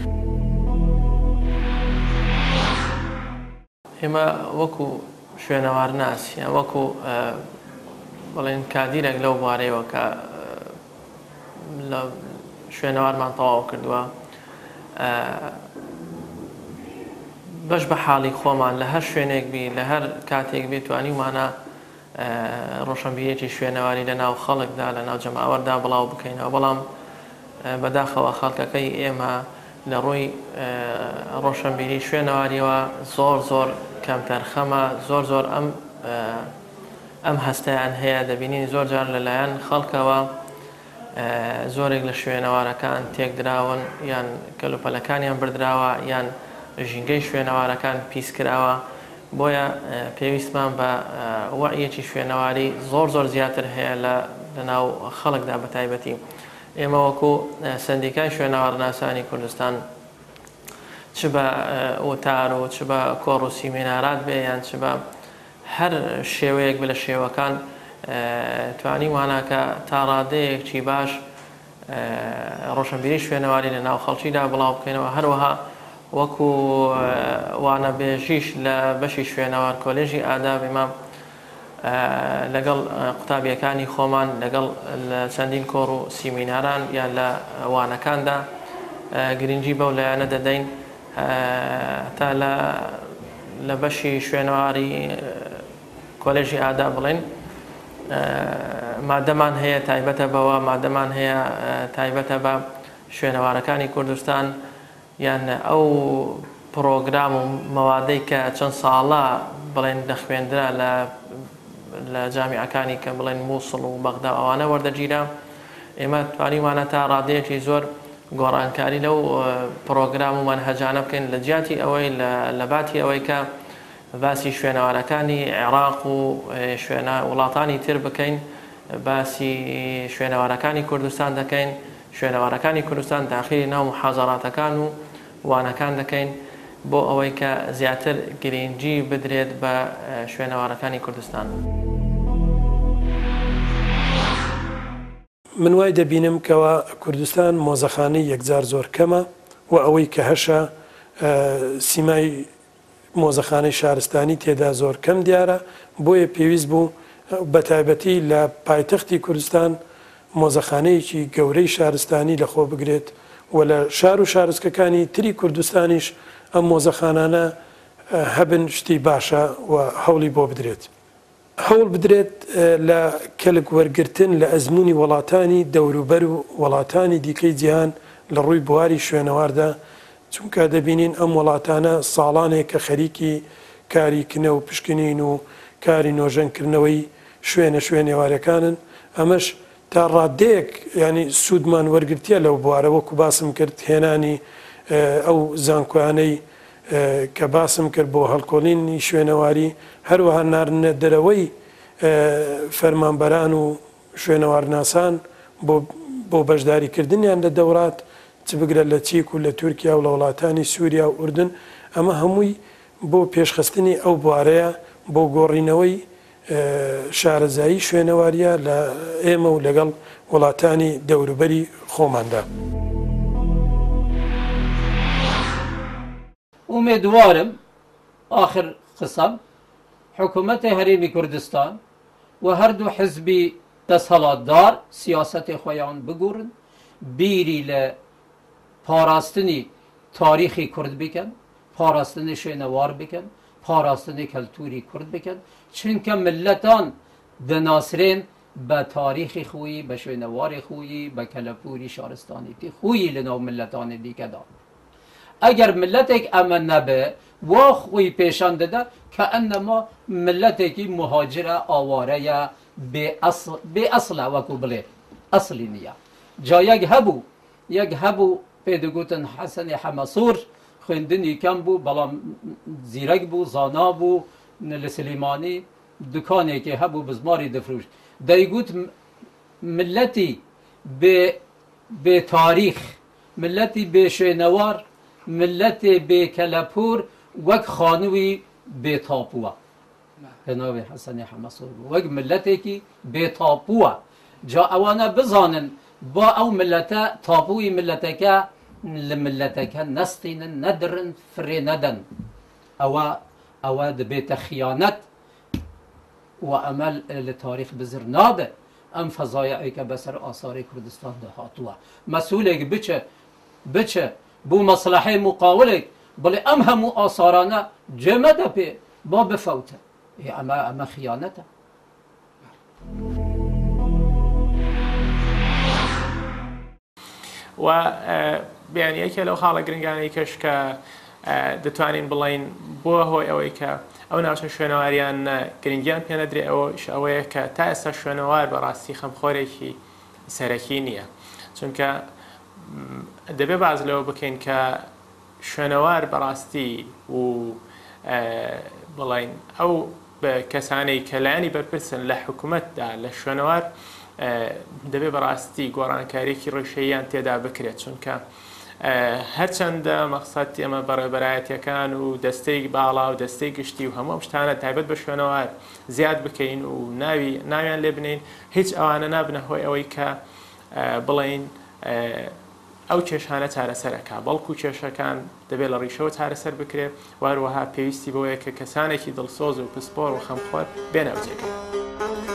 ئێمە وەکو شوێنەوار ناسییان وەکو بڵێن کادیرێک لەو بوارەیەوە کە لە شوێنەوارمان تەواو کردووە بەش بە حاڵی خۆمان لە هەر شوێنێک بی لە هەر کاتێک بێت توانیمانە ڕۆشنبیرێکی شوێنەواری لە ناو خەڵکدا لە ناو جەماوەردا بڵاو بکەینەوە بەڵام بەداخەوە خەڵکەکەی ئێمە لە ڕووی ڕۆشنبیری شوێنەواریەوە زۆر کەم تەرخەمە زۆر ئەم هەستەیان هەیە دەبینین زۆر جار لەلایەن خەڵکەوە زۆرێک لە شوێنەوارەکان تێکدراون یان کەلوپەلەکانیان بردراوە یان ژینگەی شوێنەوارەکان پیسکراوە بۆیە پێویستمان بە وەعیەکی شوێنەواری زۆر زیاتر هەیە لە ناو خەڵکدا بە تایبەتی ئێمە وەکو سندیکای شوێنەوارناسانی کوردستان چ بە ئۆتار و چ بە کۆڕ و سیمینارات بێ یان چ بە هەر شێوەیەک لە شێوەکان توانیوانە کە تا ڕادەیەکی باش ڕۆشنبیری شوێنەواری لە ناو خەڵکیدا بڵاو بکەینەوە هەروەها وەکو وانەبێژیش لە بەشی شوێنەوار کۆلێژی ئاداب ئێمە لەگەڵ قوتابیەکانی خۆمان لەگەڵ چەندین کۆڕ و سیمیناران یان لە وانەکاندا گرنگی بەو لایەنە دەدەین تا لە بەشی شوێنەواری کۆلێژی ئادا بڵێن مادەمان هەیە تایبەتە بەوە مادەمان هەیە تایبەتە بە شوێنەوارەکانی کوردستان یان ئەو پرۆگرام و مەوادەی کە چەند ساڵە بڵێن دەخوێندرا لە جامیعەکانی کە بڵێن مووسڵ و بەغدا ئەوانە وەردەگیرە ئێمە توانیوانە تا ڕادەیەکی زۆر گۆڕانکاری لەو پرۆگرام و مەنهەجانە بکەین لە جیاتی ئەوەی لە باتی ئەوەی کە باسی شوێنەوارەکانی عێراق و وڵاتانی تر بکەین باسی شوێنەوارەکانی کوردستان دەکەین شوێنەوارەکانی کوردستان داخلی ناو محازەراتەکان و وانەکان دەکەین بۆ ئەوەی کە زیاتر گرنگی بدرێت بە شوێنەوارەکانی کوردستان. من وای دەبینم کەەوە کوردستان مۆزەخانەی یەکجار زۆر کەمە و ئەوەی کە هەشە سیمای مۆزەخانەی شارستانی تێدا زۆر کەم دیارە بۆیە پێویست بوو بە تایبەتی لە پایتەختی کوردستان مۆزەخانەیەکی گەورەی شارستانی لەخۆ بگرێت و لە شار و شارستکەکانی تری کوردستانیش ئەم مۆزەخانانە هەبن شتی باشە و هەوڵی بۆ بدرێت. هەوڵ بدرێت لە کەلک وەرگرتن لە ئەزمموی وڵاتانی دەوروبەر و وڵاتانی دیکەی جیهان لە ڕووی بواری شوێنەواردا چونکە دەبینین ئەم وڵاتانە ساڵانێک کە خەریکی کاریکردنە و پشکنین و کاری نۆژەنکردنەوەی شوێنەوارەکانن ئەمەش تا ڕادەیەک ینی سوودمان وەرگرتیە لەو بوارە وەکو باسم کرد هێنانی ئەو زانکۆیانەی کە باسم کرد بۆ هەڵکۆڵینی شوێنەواری هەروەها ناردنە دەرەوەی فەرمانبەران و شوێنەوارناسان بۆ بەشداریکردنیان لە دەورات چ بگرە لە چیک و لە تورکیا و لە وڵاتانی سووریا و ئوردن ئەمە هەمووی بۆ پێشخستنی ئەو بوارەیە بۆ گۆڕینەوەی شارەزایی شوێنەواریە لە ئێمە و لەگەڵ وڵاتانی دەوروبەری خۆماندا. ئومێدوارم آخر قسەم حکوومەتی هەرێمی کوردستان و هەردوو حزبی دەسەڵاتدار سیاسەتی خۆیان بگۆڕن بیری لە پاراستنی تاریخی کورد بکەن پاراستنی شوێنەوار بکەن پاراستنی کەلتوری کورد بکەن چونکە ملەتان دەناسرێن بە تاریخی خۆیی بە شوێنەواری خۆیی بە کەلەپوری شارستانیتی خۆیی لەناو ملەتانی دیکەدا ئەگەر ملەتێک ئەمە نەبێ وا خۆی پیشان دەدا کە ئەنەما ملەتێکی مهاجرە ئاوارەیە بێ ئەسڵە وەکو بڵێ ئەسلی نییە جا یەک هەبوو پێدەگوتن حەسەنی حەمەسوور خوێندنی کەم بوو بەڵام زیرەک بوو زانا بوو لە سلێمانی دوکانێکی هەبوو بزماری دەفروشت دەیگوت ملەتی بێ تاریخ ملەتی بێ شوێنەوار ملەتی بێ کەلەپور وەک خانووی بێ تاپووە جناب حسن حماسور وەک ملەتێکی بێتاپووە جا ئەوانە بزانن با ئەو ملەتە تاپووی ملەتەکە لە ملەتەکە نەستینن نەدرن فرێ نەدەن ئەوە دەبێتە خیانەت و ئەمە لە تاریخ بزر نابێت ئەم فەزایعێکە بەسەر ئاساری کوردستان داهاتووە مەسئولێک بچە بۆ مەسلحەی مقاولێک بڵێ ئەم هەموو ئاسارانە جێمەدە پێ با بفەوتە ئەمە خیانەتە و بیانیەکە لەو حاڵە گرنگانەی کەش کە دەتوانین بڵین بۆ هۆی ئەوەی کە ئەو ناوچە شوێنەواریان گرنگیان پێ نەدرێ ئەوەیە کە تا ئێستا شوێنەوار بەڕاستی خەمخۆرێکی سەرەکی نییە چونکە دەبێ باز لەوە بکەین کە شوێنەوار بەڕاستی و بڵین ئەو بە کەسانەی کەلایانی بەرپرسن لە حکوومەتدا لە شوێنەوار دەبێ بەڕاستی گۆڕانکاریێکی ڕێشەیان تێدا بکرێت چونکە هەرچەندە مەقسەد ئێمە بەڕێبەرایەتیەکان و دەستەی باڵا و دەستەی گشتی و هەموو شتانە تایبەت بە شوێنەوار زیاد بکەین و ناویان لێ بنین هیچ ئەوانە نابنە هۆی ئەوەی کە بڵین ئەو کێشانە چارەسەرەکە بەڵکو کێشەکان دەبێت لە ڕیشەوە چارەسەر بکرێت واروەها پێویستی بەوەیە کە کەسانێکی دڵسۆز و پسپۆر و خەمخۆر بێنەوە جێگەی